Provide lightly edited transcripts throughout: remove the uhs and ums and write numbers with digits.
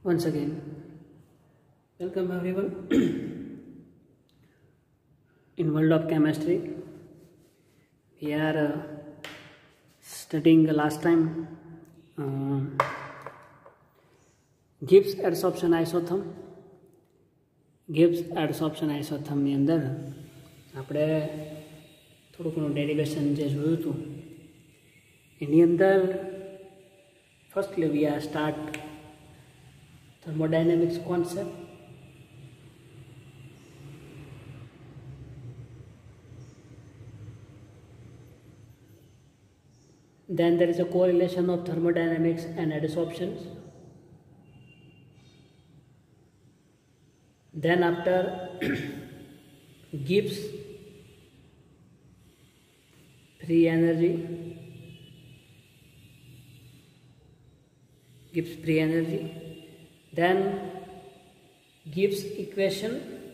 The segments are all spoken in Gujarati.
Once again, welcome everyone. In world of chemistry, we are studying the last time Gibbs adsorption isotherm. Gibbs adsorption isotherm ની અંદર આપણે થોડું ઘણું ડેરિવેશન જે જોયું હતું એની અંદર firstly we are start thermodynamics concept. Then there is a correlation of thermodynamics and adsorptions. Then after Gibbs free energy, then Gibbs equation,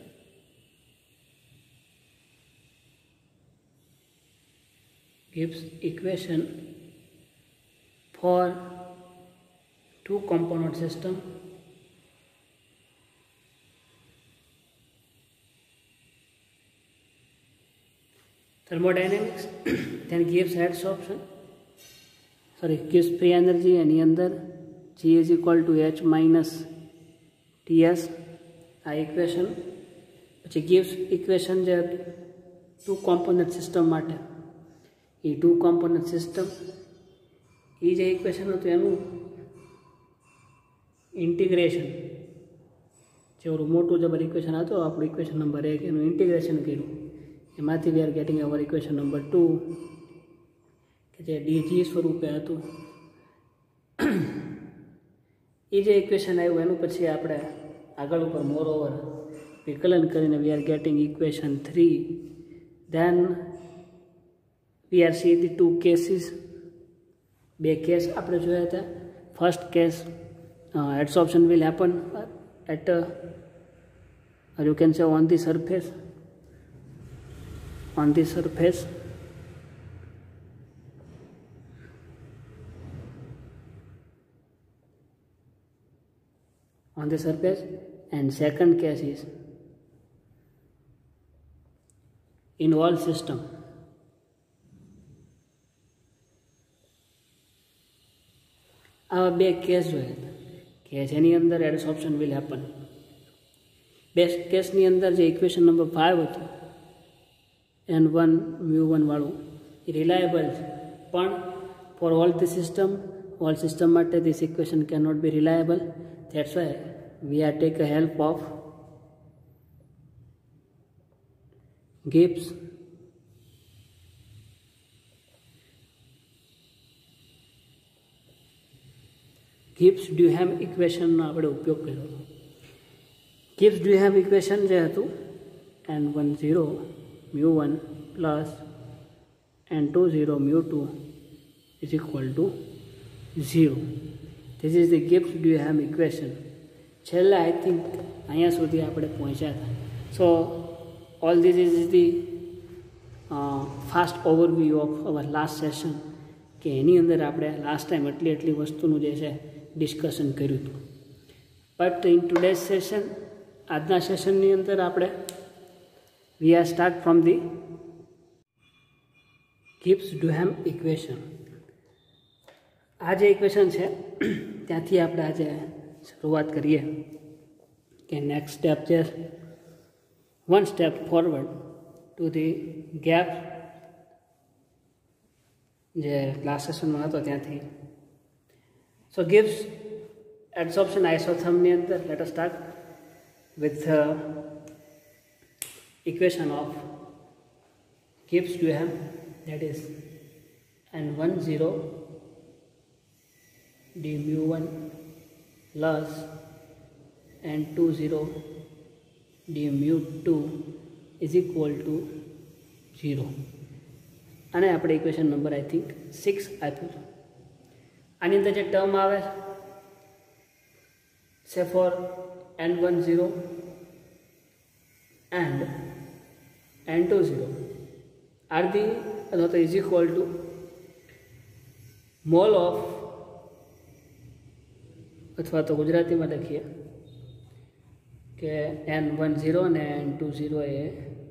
for two component system. Thermodynamics, then Gibbs adsorption, Gibbs free energy and અંદર G is equal to H minus TS આ ઇક્વેશન. પછી Gibbs ઇક્વેશન જે ટુ કોમ્પોનન્ટ સિસ્ટમ માટે એ ટુ કોમ્પોનન્ટ સિસ્ટમ એ જે ઇક્વેશન હતું એનું ઇન્ટિગ્રેશન જેવું મોટું જબર ઇક્વેશન હતું આપણું ઇક્વેશન નંબર 1 એનું ઇન્ટિગ્રેશન કર્યું એમાંથી we are getting our equation number 2 કે જે ડીજી સ્વરૂપે હતું. એ જે ઇક્વેશન આવ્યું એનું પછી આપણે આગળ ઉપર મોર ઓવર વિકલન કરીને we are getting equation 3. Then we are see the two cases, બે કેસ આપણે જોયા હતા. First case adsorption will happen at you can say on the surface on the surface, and second case is in all system. આવા બે કેસ જોયા હતા કે જેની અંદર એડસોર્પ્શન વિલ હેપન. બેસ્ટ કેસની અંદર જે ઇક્વેશન નંબર 5 હતું N1 μ1 વાળું એ રિલાયબલ છે, પણ ફોર ઓલ સિસ્ટમ માટે this equation can not be reliable. That's why we are take a help of Gibbs Duhem ઇક્વેશનનો આપણે ઉપયોગ કર્યો. Gibbs ડ્યુહેમ ઇક્વેશન જે હતું N10 μ1 plus N20 μ2 is equal to 0. This is the Gibbs Duhem equation. છેલ્લે આઈ થિંક અહીંયા સુધી આપણે પહોંચ્યા હતા. So all this is the fast overview of our last session કે એની અંદર આપણે લાસ્ટ ટાઈમ એટલી વસ્તુનું જે છે ડિસ્કશન કર્યું હતું. બટ ઇન ટુડેઝ સેશન, આજના સેશનની અંદર આપણે we are start from the Gibbs Duhem equation. આ જે ઇક્વેશન છે ત્યાંથી આપણે આજે શરૂઆત કરીએ કે નેક્સ્ટ સ્ટેપ છે one step forward to the gap જે લાસ્ટ સેશનમાં હતો ત્યાંથી. So Gibbs adsorption isotherm ની અંદર let us start with the equation of Gibbs ડ્યુહેમ, that is N10 d μ1 plus N20 d μ2 is equal to 0. અને આપણે ઇક્વેશન નંબર આઈ થિંક 6 આપ્યું. આની અંદર જે ટર્મ આવે છે ફોર N10 and N20 are the is equal to mole of अथवा तो गुजराती में लखीए कि N10 ने N20 ए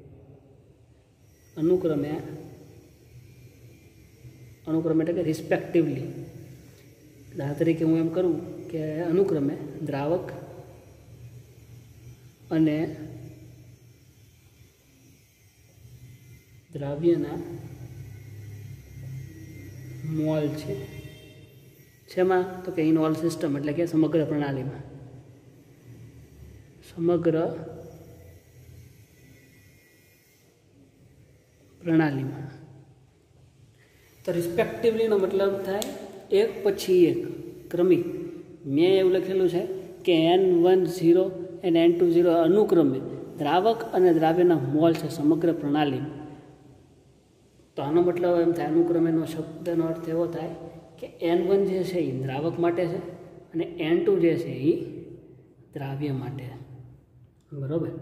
अनुक्रमे એટલે કે રિસ્પેક્ટિવલી દાખલા તરીકે હું એમ કરું કે અનુક્રમે દ્રાવક અને દ્રાવ્યના મોલ છે શેમાં તો કે ઇન ઓલ સિસ્ટમ એટલે કે સમગ્ર પ્રણાલીમાં तो रिस्पेक्टिवली नो मतलब थाय एक पछी एक क्रमिक मैं एवं लखेलू है कि N10 एंड N20 अनुक्रमे द्रावक और द्राव्यना मोल है समग्र प्रणाली में। तो आनो मतलब एम थाय अनुक्रमे शब्दनो अर्थ एवो थाय कि N1 जे छे ई द्रावक माटे छे अने N2 जे छे ई द्राव्य माटे है। बराबर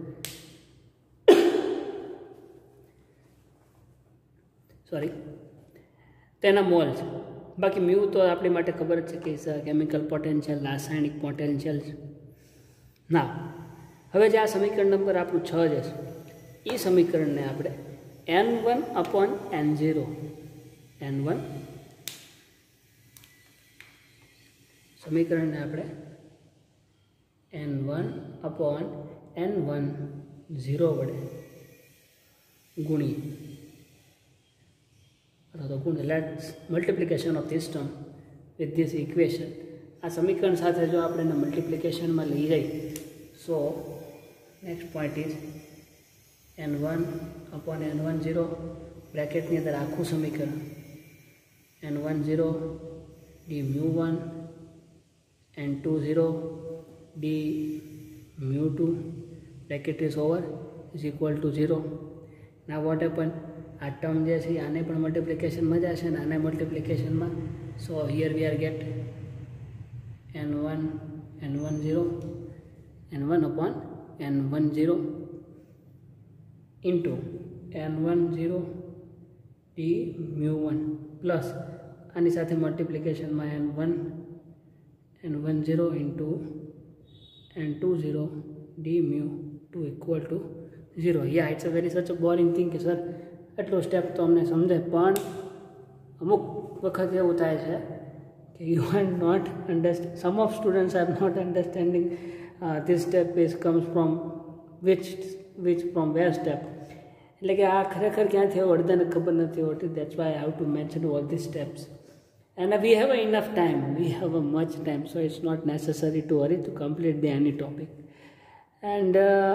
सॉरी तेना मोल है। बाकी म्यू तो अपनी माटे खबर है कि केमिकल पोटेंशियल रासायनिक पोटेंशियल ना। हवे जे आ समीकरण नंबर आपणुं 6 जे छे ई समीकरण ने आपणे N1/N0 N1 समीकरण ने आपणे N1/N10 वडे गुणी let's multiplication of this term with this equation. आ समीकरण साथ जो आप मल्टिप्लिकेशन में लई जाए so next point is N1/N10 bracket अंदर आखू समीकरण N10 dμ1 N20 dμ2 bracket is over is equal to 0। Now what happen आ टर्म जे छे आने पण मल्टिप्लिकेशन में जाशे ने आने मल्टिप्लिकेशन में। So here we are get N1/N10 into N10 dμ1 plus आनी साथे मल्टिप्लिकेशन में N10 into N20 dμ2 equal to 0। या it's a very such a boring thing कि सर एटलो स्टेप तो अमने समझे पण अमुक वखत एवं थाय छे कि you are not understand some of students are not understanding this step is comes from which from where step એટલે કે આ ખરેખર ક્યાંથી અડધાને ખબર નથી હોતી। That's why I have to mention all this steps and we have enough time we have a much time so it's not necessary to hurry to complete the એની topic and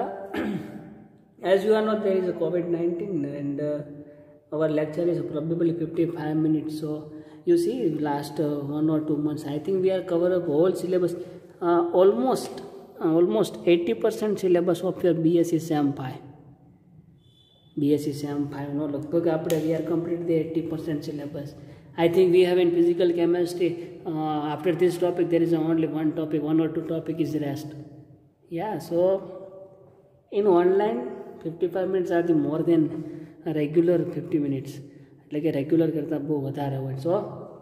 as you all know there is a COVID-19 and our lecture is probably 55 minutes। So you see last 1 or 2 months I think we are cover up whole syllabus almost 80% syllabus of your BSc SEM 5 no लगभग आपणे we are complete the 80% syllabus। I think we have in physical chemistry after this topic there is only one topic 1 or 2 topic is rest। yeah, so in online 55 minutes are the more than a regular 50 minutes એટલે કે રેગ્યુલર કરતાં બહુ વધારે હોય। so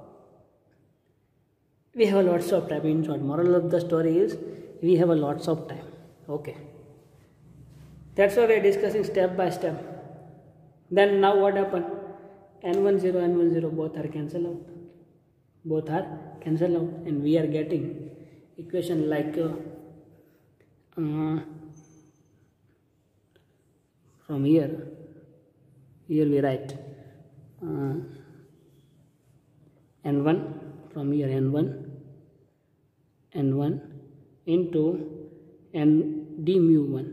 we have a lots of time। in short moral of the story is we have a lots of time। okay, that's why we are discussing step by step। then now what happened N10 both are cancel out and we are getting equation like from here we write N1 from here N1 into N dμ1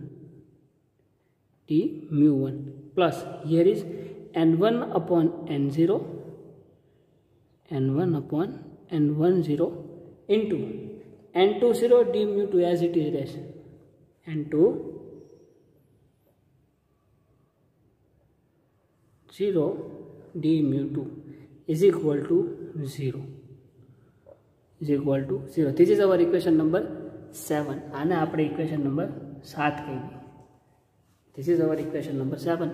plus here is N1/N0 into N20 dμ2 as it is rest N20 dμ2 is equal to 0 this is our equation number 7 आने आपणे equation number 7 कही दी। this is our equation number 7।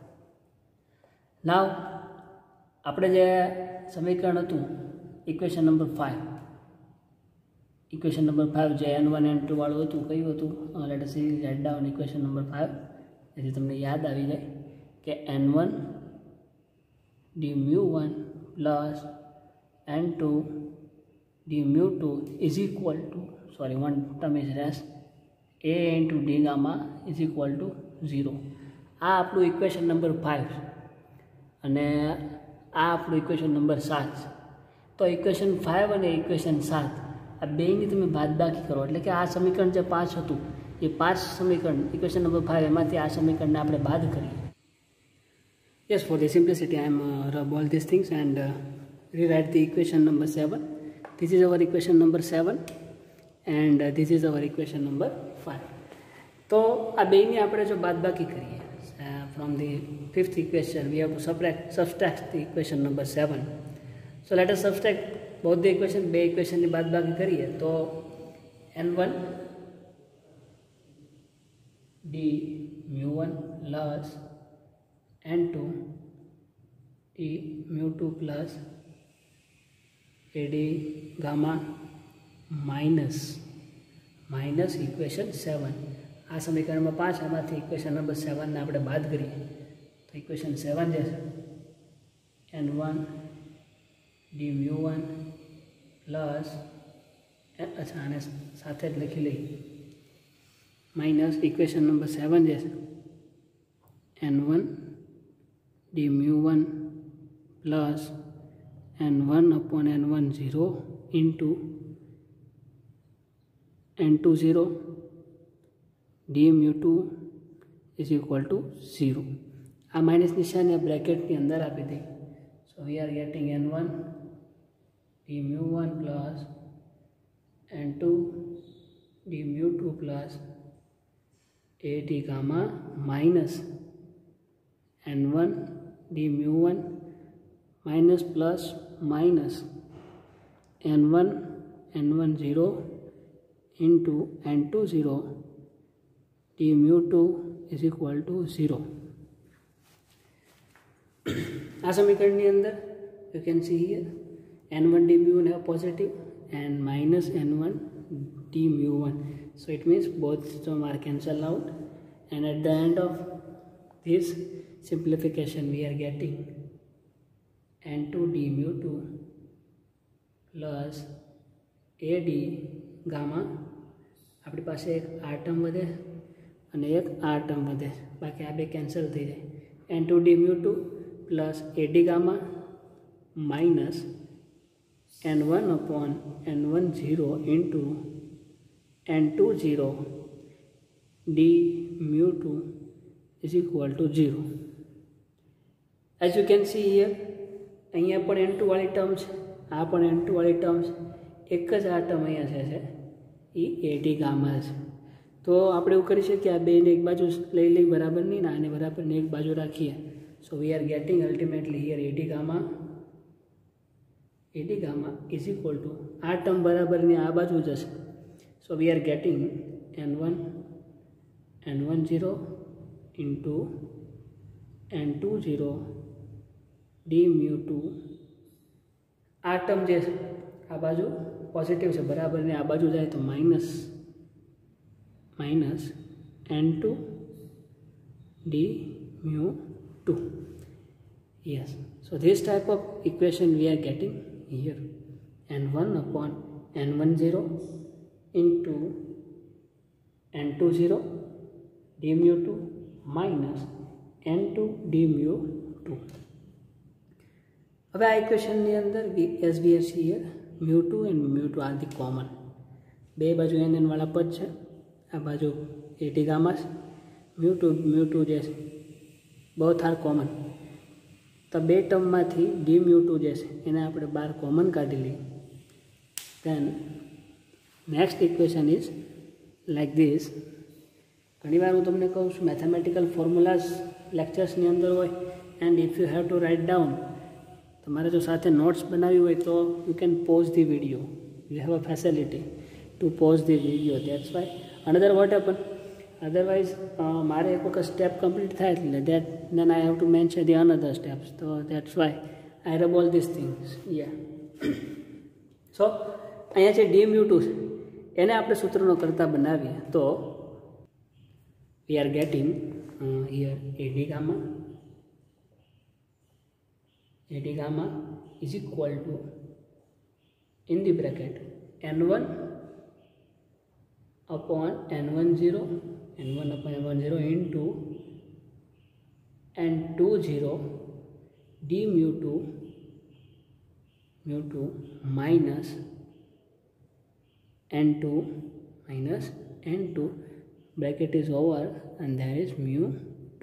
now આપણે જે સમીકરણ હતું equation number 5 ઇક્વેશન નંબર 5 જે n1 n2 વાળું હતું કયું હતું, let us see write down equation number 5, જેથી તમને યાદ આવી જાય કે n1 d mu1 plus n2 d mu2 is equal to, sorry one term is race, a into d gamma is equal to 0. આ આપણું ઇક્વેશન નંબર 5 અને આ આપણું ઇક્વેશન નંબર 7. તો ઇક્વેશન 5 અને ઇક્વેશન 7 આ બેની તમે બાદબાકી કરો એટલે કે આ સમીકરણ જે 5 હતું એ 5 સમીકરણ ઇક્વેશન નંબર 5 એમાંથી આ સમીકરણને આપણે બાદ કરીએ. Yes, for the simplicity I am rub all these things and rewrite the equation number 7. This is our equation number 7 and this is our equation number 5. તો આ બેની આપણે જો બાદબાકી કરીએ from the fifth equation we have to subtract the equation number 7. So let us subtract both the equation, બે equation ની બાદબાકી કરીએ તો n1 d mu1 plus n2 d mu2 plus ad gamma minus equation 7. આ સમીકરણમાં 5 આમાંથી ઇક્વેશન નંબર 7 ને આપણે બાદ કરીએ તો ઇક્વેશન 7 જે છે n1 d mu1 પ્લસ, અચ્છા આને સાથે જ લખી લઈએ, માઇનસ ઇક્વેશન નંબર 7 જે છે n1 d mu1 plus n1 upon n1 0 into n2 0 d mu2 is equal to 0. આ માઇનસ નિશાની આ બ્રેકેટની અંદર આપી દઈએ. So we are getting n1 d mu1 plus n2 d mu2 plus ad gamma minus n1 d mu1 minus plus minus n1 0 into n2 0 d mu2 is equal to 0. આ સમીકરણની અંદર you can see here n1 d mu1 have positive and minus n1 d mu1, so it means both terms are cancelled out and at the end of this simplification we are getting n2 d mu2 plus ad gamma, આપણી પાસે એક આ ટર્મ વધે અને એક આ ટર્મ વધે, બાકી આ બે કેન્સલ થઈ જાય. n2 d mu2 plus ad gamma minus n1 upon n1 0 into n2 0 d mu2 is equal to 0. As you can see here અહીંયા પણ n2 વાળી ટર્મ છે, આ પણ n2 વાળી ટર્મ છે, એક જ આ ટર્મ અહીંયા છે એ ad gamma છે. તો આપણે એવું કરી શકીએ આ બેને એક બાજુ લઈ બરાબર નહીં ને આને બરાબરને એક બાજુ રાખીએ. So we are getting ultimately here ad gamma is equal to આ ટર્મ બરાબરની આ બાજુ જશે. So we are getting n1 0 into n2 0 d mu2, આ ટર્મ જે છે આ બાજુ પોઝિટિવ છે બરાબરની આ બાજુ જાય તો minus n2 d mu2. Yes, so this type of equation we are getting here, n1 upon n1 0 into n2 0 d mu2 minus n2 d mu2. હવે આ ઇક્વેશનની અંદર as we have seen here mu2 and mu2 are the common. બે બાજુ n વાળા પદ છે, આ બાજુ ad gamma mu2 જે છે both are common. તો બે ટર્મમાંથી d mu2 જે છે એને આપણે બહાર કોમન કાઢી લઈએ. then next equation is like this. ઘણીવાર હું તમને કહું છું મેથેમેટિકલ ફોર્મ્યુલાઝ લેક્ચર્સની અંદર હોય and if you have to write down, તમારે જો સાથે નોટ્સ બનાવી હોય તો you can pause the video, you have a facility to pause the video. That's why another what happen, otherwise મારે એક વખત સ્ટેપ કમ્પ્લીટ થાય એટલે then I have to mention the another steps. So that's why I rub all these things. Yeah. So અહીંયા છે d mu2 છે એને આપણે સૂત્રનો કરતા બનાવીએ તો we are getting here AD gamma is equal to in the bracket n1 upon n10 into n20 d mu2 minus n2 bracket is over and there is mu2.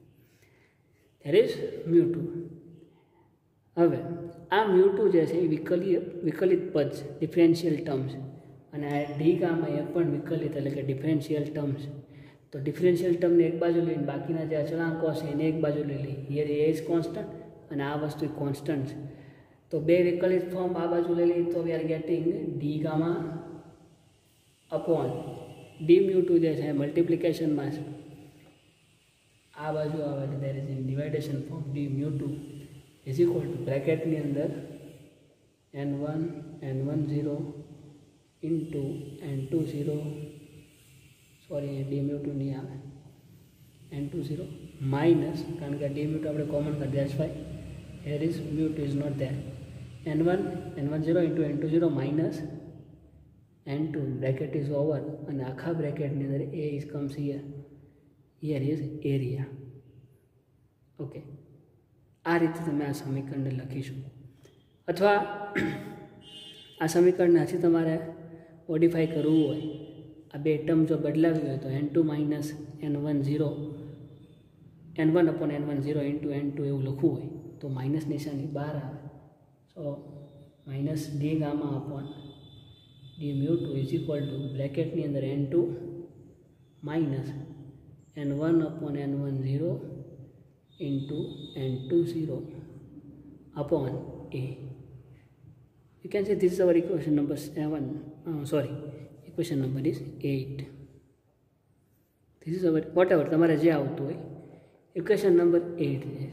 હવે આ mu2 જે છે એ વિકલિત પદ છે, ડિફરન્શિયલ ટર્મ છે, અને આ ડી ગામા એ પણ વિકલિત એટલે કે ડિફરન્શિયલ ટર્મ છે. તો ડિફરન્શિયલ ટર્મને એક બાજુ લઈને બાકીના જે અચળાંકો છે એને એક બાજુ લઈ લઈએ. હિયર એ ઇઝ કોન્સ્ટન્ટ અને આ વસ્તુ કોન્સ્ટન્ટ છે. તો બે વિકલિત ફોર્મ આ બાજુ લઈ લઈએ તો we are getting d gamma upon d mu2 જે છે મલ્ટિપ્લિકેશનમાં છે, આ બાજુ આવે એટલે there is in division form d mu2 is equal to બ્રેકેટની અંદર n1 n10 into n20 sorry D mu2 નહીં આવે n20 માઇનસ, કારણ કે ડી mu2 આપણે કોમન કરી that's why here is mu2 is not there, n1 n10 into n20 minus n2 bracket is over અને આખા બ્રેકેટની અંદર a is comes here is area. Okay, આ રીતે તમે આ સમીકરણને લખીશું. અથવા આ સમીકરણને હજી તમારે મોડિફાઈ કરવું હોય, આ બે ટર્મ જો બદલાવી હોય તો n2 minus n1 upon n10 into n2 એવું લખવું હોય તો માઇનસ નિશાની બહાર આવે. So minus d gamma upon d mu2 is equal to બ્રેકેટની અંદર n2 minus n1 upon n10 into n20 upon a. You can say this is our equation number 7. Equation number is 8. This is our whatever તમારે જે આવતું હોય equation number 8 છે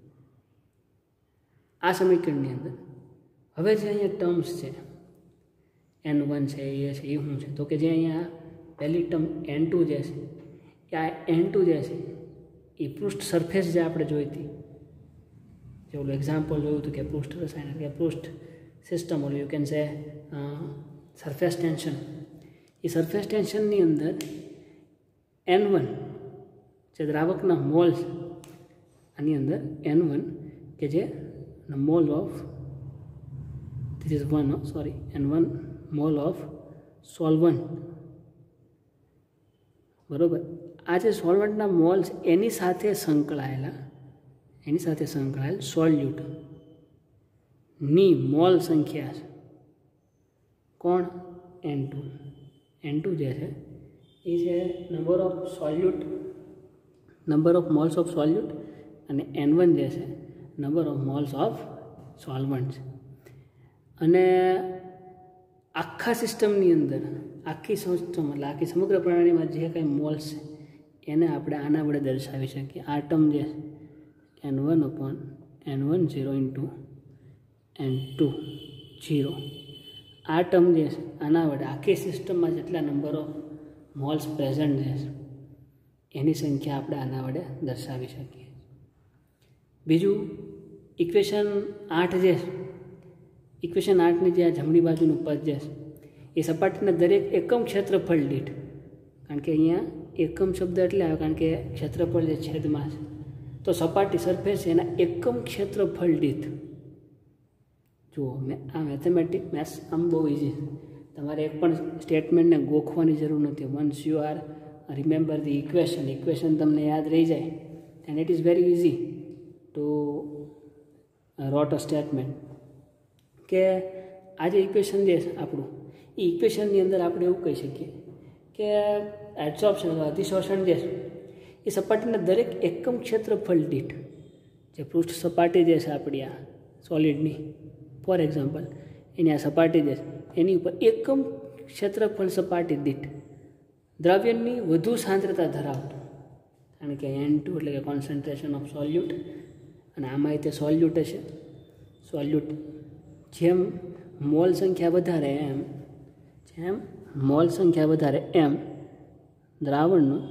આ સમીકરણની અંદર. હવે જે અહીંયા ટર્મ્સ છે n1 છે એ છે એ શું છે તો કે જે અહીંયા પહેલી ટર્મ n2 જે છે કે આ n2 જે છે એ પૃષ્ઠ સરફેસ જે આપણે જોઈ હતી, જે ઓલું એક્ઝામ્પલ જોયું હતું કે પૃષ્ઠ રસાયણ કે પૃષ્ઠ સિસ્ટમ, ઓલું you can say surface tension, એ સરફેસ ટેન્શનની અંદર n1 જે દ્રાવકના મોલ્સ, આની અંદર n1 કે જે mole of this is n1 mole of solvent, બરાબર. આ જે સોલ્વન્ટના મોલ્સ એની સાથે સંકળાયેલ સોલ્યુટની મોલ સંખ્યા છે કોણ n2 જે છે એ છે number of moles of solute અને n1 જે છે number of moles of solvent. અને આખા સિસ્ટમની અંદર આખી સિસ્ટમ એટલે આખી સમગ્ર પ્રણાલીમાં જે કંઈ મોલ્સ છે એને આપણે આના વડે દર્શાવી શકીએ. આ ટર્મ જે n1 upon n10 into n20, આ ટર્મ જે છે આના વડે આખી સિસ્ટમમાં જેટલા નંબર ઓફ મોલ્સ પ્રેઝન્ટ છે એની સંખ્યા આપણે આના વડે દર્શાવી શકીએ. બીજું ઇક્વેશન 8 જે છે, ઇક્વેશન 8ની જે આ જમણી બાજુનું પદ જે છે એ સપાટીના દરેક એકમ ક્ષેત્રફળ દીઠ, કારણ કે અહીંયા એકમ શબ્દ એટલે આવે કારણ કે ક્ષેત્રફળ જે છેદમાં છે, તો સપાટી સરફેસ એના એકમ ક્ષેત્રફળ દીઠ, જુઓ આ મેથ્સ આમ બહુ ઇઝી, તમારે એક પણ સ્ટેટમેન્ટને ગોખવાની જરૂર નથી. Once you are remember the equation તમને યાદ રહી જાય and it is very easy to rote a statement. કે આ જે ઇક્વેશન જે છે આપણું, એ ઇક્વેશનની અંદર આપણે એવું કહી શકીએ કે એબ્સોર્પ્શન અથવા અતિશોષણ જે છે એ સપાટીના દરેક એકમ ક્ષેત્રફળ દીઠ, જે પૃષ્ઠ સપાટી જે છે આપણી આ સોલિડની ફોર એક્ઝામ્પલ, એની આ સપાટી જે છે એની ઉપર એકમ ક્ષેત્રફળ સપાટી દીઠ દ્રવ્યની વધુ સાંદ્રતા ધરાવતું, કારણ કે n2 એટલે કે કોન્સન્ટ્રેશન ઓફ સોલ્યુટ, અને આમાં તે સોલ્યુટ હશે. સોલ્યુટ જેમ મોલ સંખ્યા વધારે એમ જેમ મોલ સંખ્યા વધારે એમ દ્રાવણનું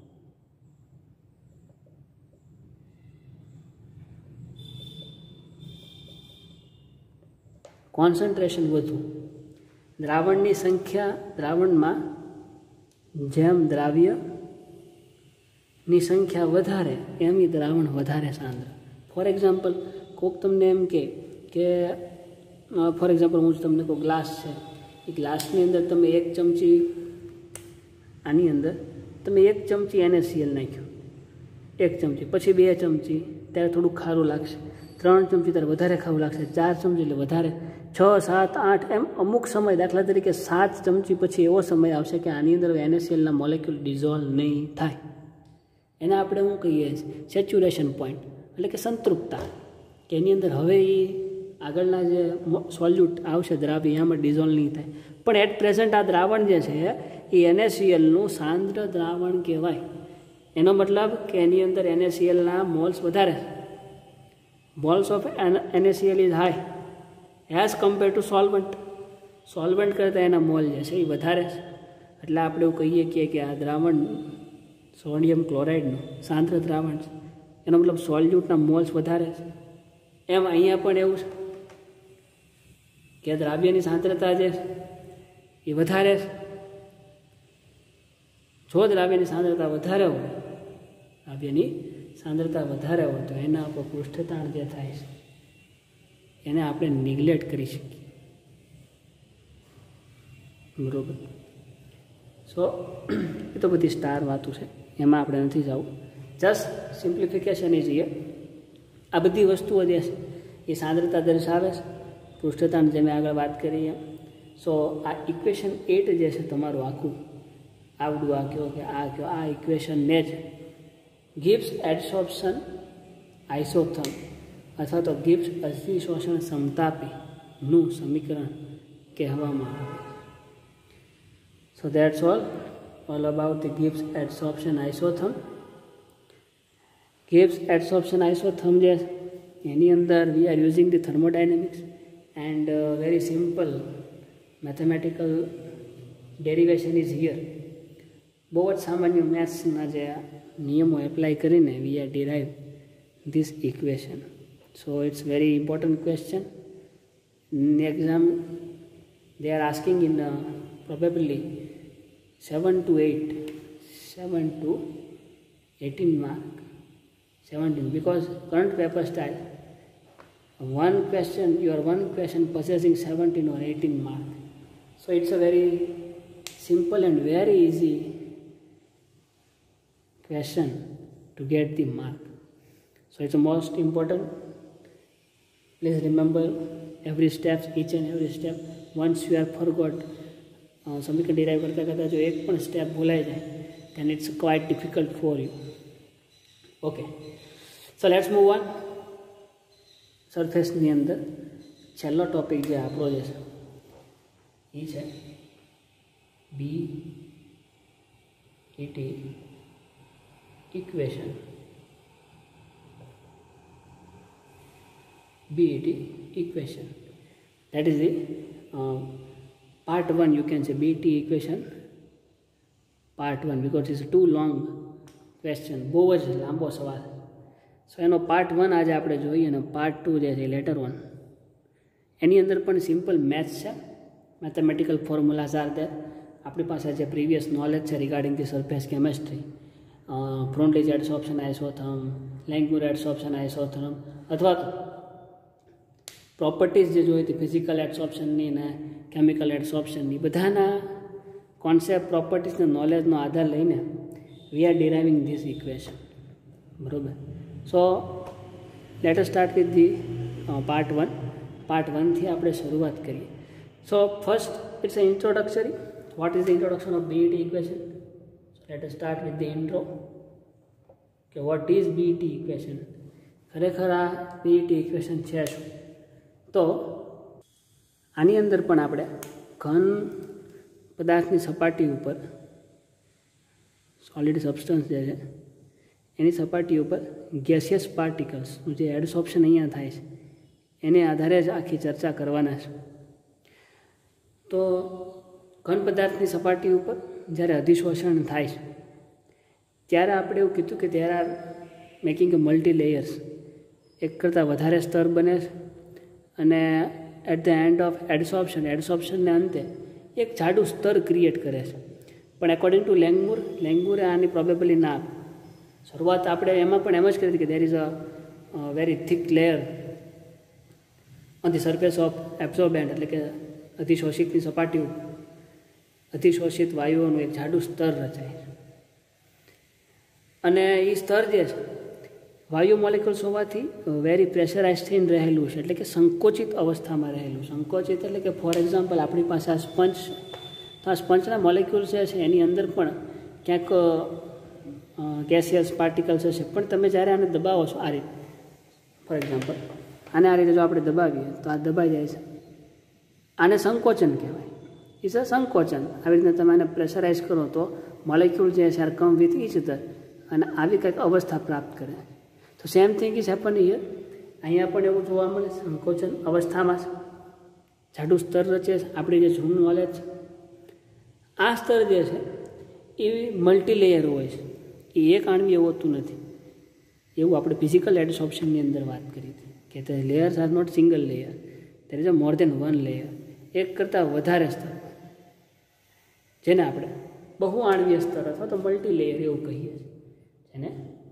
કોન્સન્ટ્રેશન વધુ. દ્રાવણની સંખ્યા દ્રાવણમાં જેમ દ્રાવ્યની સંખ્યા વધારે એમ એ દ્રાવણ વધારે સાંદ્ર. ફોર એક્ઝામ્પલ કોઈક તમને એમ કે ફોર એક્ઝામ્પલ હું તમને કોઈ ગ્લાસ છે, એ ગ્લાસની અંદર તમે 1 ચમચી આની અંદર તમે 1 ચમચી NaCl નાખ્યું, 1 ચમચી, પછી 2 ચમચી ત્યારે થોડુંક ખારું લાગશે, 3 ચમચી ત્યારે વધારે ખારું લાગશે, 4 ચમચી એટલે વધારે, 6, 7, 8 એમ અમુક સમય, દાખલા તરીકે 7 ચમચી પછી એવો સમય આવશે કે આની અંદર NaClના મોલેક્યુલ ડિઝોલ્વ નહીં થાય. એને આપણે શું કહીએ સેચ્યુરેશન પોઈન્ટ, એટલે કે સંતૃપ્તતા, કે એની અંદર હવે એ આગળના જે સોલ્યુટ આવશે દ્રાવ્ય એમાં ડિઝોલ્વ નહીં થાય. પણ એટ પ્રેઝન્ટ આ દ્રાવણ જે છે એ NaClનું સાંદ્ર દ્રાવણ કહેવાય. એનો મતલબ કે એની અંદર NaClના મોલ્સ વધારે, moles of NaCl is high as compare to solvent. Solvent કરતાં એના મોલ જે છે એ વધારે છે. એટલે આપણે એવું કહીએ કે આ દ્રાવણ સોડિયમ ક્લોરાઇડનું સાંદ્ર દ્રાવણ છે. એનો મતલબ સોલ્યુટના મોલ્સ વધારે છે. એમ અહીંયા પણ એવું છે કે દ્રાવ્યની સાંદ્રતા જે એ વધારે છે. જો દ્રાવ્યની સાંદ્રતા વધારે હોય, દ્રાવ્યની સાંદ્રતા વધારે હોય તો એના ઉપર પૃષ્ઠતાણ જે થાય છે એને આપણે નિગ્લેક્ટ કરી શકીએ. બરાબર. સો એ તો બધી સ્ટાર વાતો છે, એમાં આપણે નથી જવું. Just simplification is here. આ બધી વસ્તુઓ જે છે એ સાંદ્રતા દર્શાવે છે, પૃષ્ઠતાણ જે મેં આગળ વાત કરી એમ. સો આ ઇક્વેશન 8 જે છે તમારું આખું આવડું આ કહો કે આ ઇક્વેશનને જ ગિબ્સ એડસોર્પ્શન આઇસોથર્મ અથવા તો ગિબ્સ અધિશોષણ સમતાપીનું સમીકરણ કહેવામાં આવે. So that's all about the Gibbs adsorption isotherm. Gibbs adsorption isotherm જે એની અંદર we are using the thermodynamics and very simple mathematical derivation is here. બહુ જ સામાન્ય મેથ્સના જે નિયમો એપ્લાય કરીને we are derive this equation. So it's very important question. In exam they are asking in probably 7 to 18 mark, 17, because current paper style one question possessing 17 or 18 mark. So it's a very simple and very easy question to get the mark. So it's the most important. Please remember every step, each and every step. Once you have forgot સમીકરણ ડિરાઈવ કરતા જો એક પણ સ્ટેપ ભૂલાઈ જાય then it's quite difficult for you. Okay, so let's move on. સરફેસની અંદર છેલ્લો ટોપિક જે આપણો જે છે એ છે BET equation. BET equation, that is the part 1, you can say BET equation part 1, because it's too long question, બહુ જ લાંબો સવાલ. સો એનો પાર્ટ 1 આજે આપણે જોઈએ અને પાર્ટ 2 જે છે લેટર 1 એની અંદર પણ સિમ્પલ મેથ્સ છે, મેથેમેટિકલ ફોર્મ્યુલાઝ આર ધેર. આપણી પાસે જે પ્રીવિયસ નોલેજ છે regarding the surface chemistry, Freundlich adsorption isotherm, Langmuir adsorption isotherm, અથવા તો પ્રોપર્ટીઝ જે જોઈ હતી ફિઝિકલ એડસોર્પ્શનની ને કેમિકલ એડસોર્પ્શનની, બધાના કોન્સેપ્ટ પ્રોપર્ટીઝના નોલેજનો આધાર લઈને we are deriving this equation. બરાબર. So let us start with the part 1. Part 1 થી આપણે શરૂઆત કરીએ. So first it's a introductory. What is the introduction of BET equation? Let us start with the intro કે વોટ ઇઝ BET ઇક્વેશન. ખરેખર આ BET ઇક્વેશન છે શું? તો આની અંદર પણ આપણે ઘન પદાર્થની સપાટી ઉપર, સોલિડ સબસ્ટન્સ જે છે એની સપાટી ઉપર ગેસિયસ પાર્ટિકલ્સનું જે એડસોર્પ્શન અહીંયા થાય છે એને આધારે જ આખી ચર્ચા કરવાના છે. તો ઘન પદાર્થની સપાટી ઉપર જ્યારે અધિશોષણ થાય છે ત્યારે આપણે એવું કીધું કે there are making a multi layers, એક કરતાં વધારે સ્તર બને છે અને એટ ધ એન્ડ ઓફ એડસોપ્શનને અંતે એક જાડું સ્તર ક્રિએટ કરે છે. પણ એકોર્ડિંગ ટુ લેંગમુરે આની પ્રોબેબલી ના આપે. શરૂઆત આપણે એમાં પણ એમ જ કરી હતી કે there is a very thick layer on the surface of absorbent, એટલે કે અધિશોષિતની સપાટી ઉપર અધિશોષિત વાયુઓનું એક જાડું સ્તર રચાય છે. અને એ સ્તર જે છે વાયુ મોલેક્યુલ્સ હોવાથી વેરી પ્રેશરાઇઝ થઈને રહેલું છે, એટલે કે સંકોચિત અવસ્થામાં રહેલું. સંકોચિત એટલે કે ફોર એક્ઝામ્પલ આપણી પાસે આ સ્પંજ છે, તો આ સ્પંજના મોલેક્યુલ્સ જે છે એની અંદર પણ ક્યાંક ગેસિયસ પાર્ટિકલ્સ હશે, પણ તમે જ્યારે આને દબાવો છો આ રીતે, ફોર એક્ઝામ્પલ આને આ રીતે જો આપણે દબાવીએ તો આ દબાઈ જાય છે, આને સંકોચન કહેવાય. ઇઝ અ સંકોચન. આવી રીતના તમે આને પ્રેશરાઇઝ કરો તો મોલેક્યુલ જે છે કમ વિથ ઈચ અધર અને આવી કંઈક અવસ્થા પ્રાપ્ત કરે. તો same thing is happen here. અહીંયા પણ એવું જોવા મળે, સંકોચન અવસ્થામાં છે, જાડું સ્તર રચે છે. આપણી જે જૂનું નોલેજ છે, આ સ્તર જે છે એ મલ્ટી લેયર હોય છે, એ એક આણવીય હોતું નથી. એવું આપણે ફિઝિકલ એડસોપ્શનની અંદર વાત કરી હતી કે the layers are not single layer, there is a more than one layer. એક કરતાં વધારે સ્તર, જેને આપણે બહુ આણવીય સ્તર અથવા તો મલ્ટી લેયર એવું કહીએ છીએ. જેને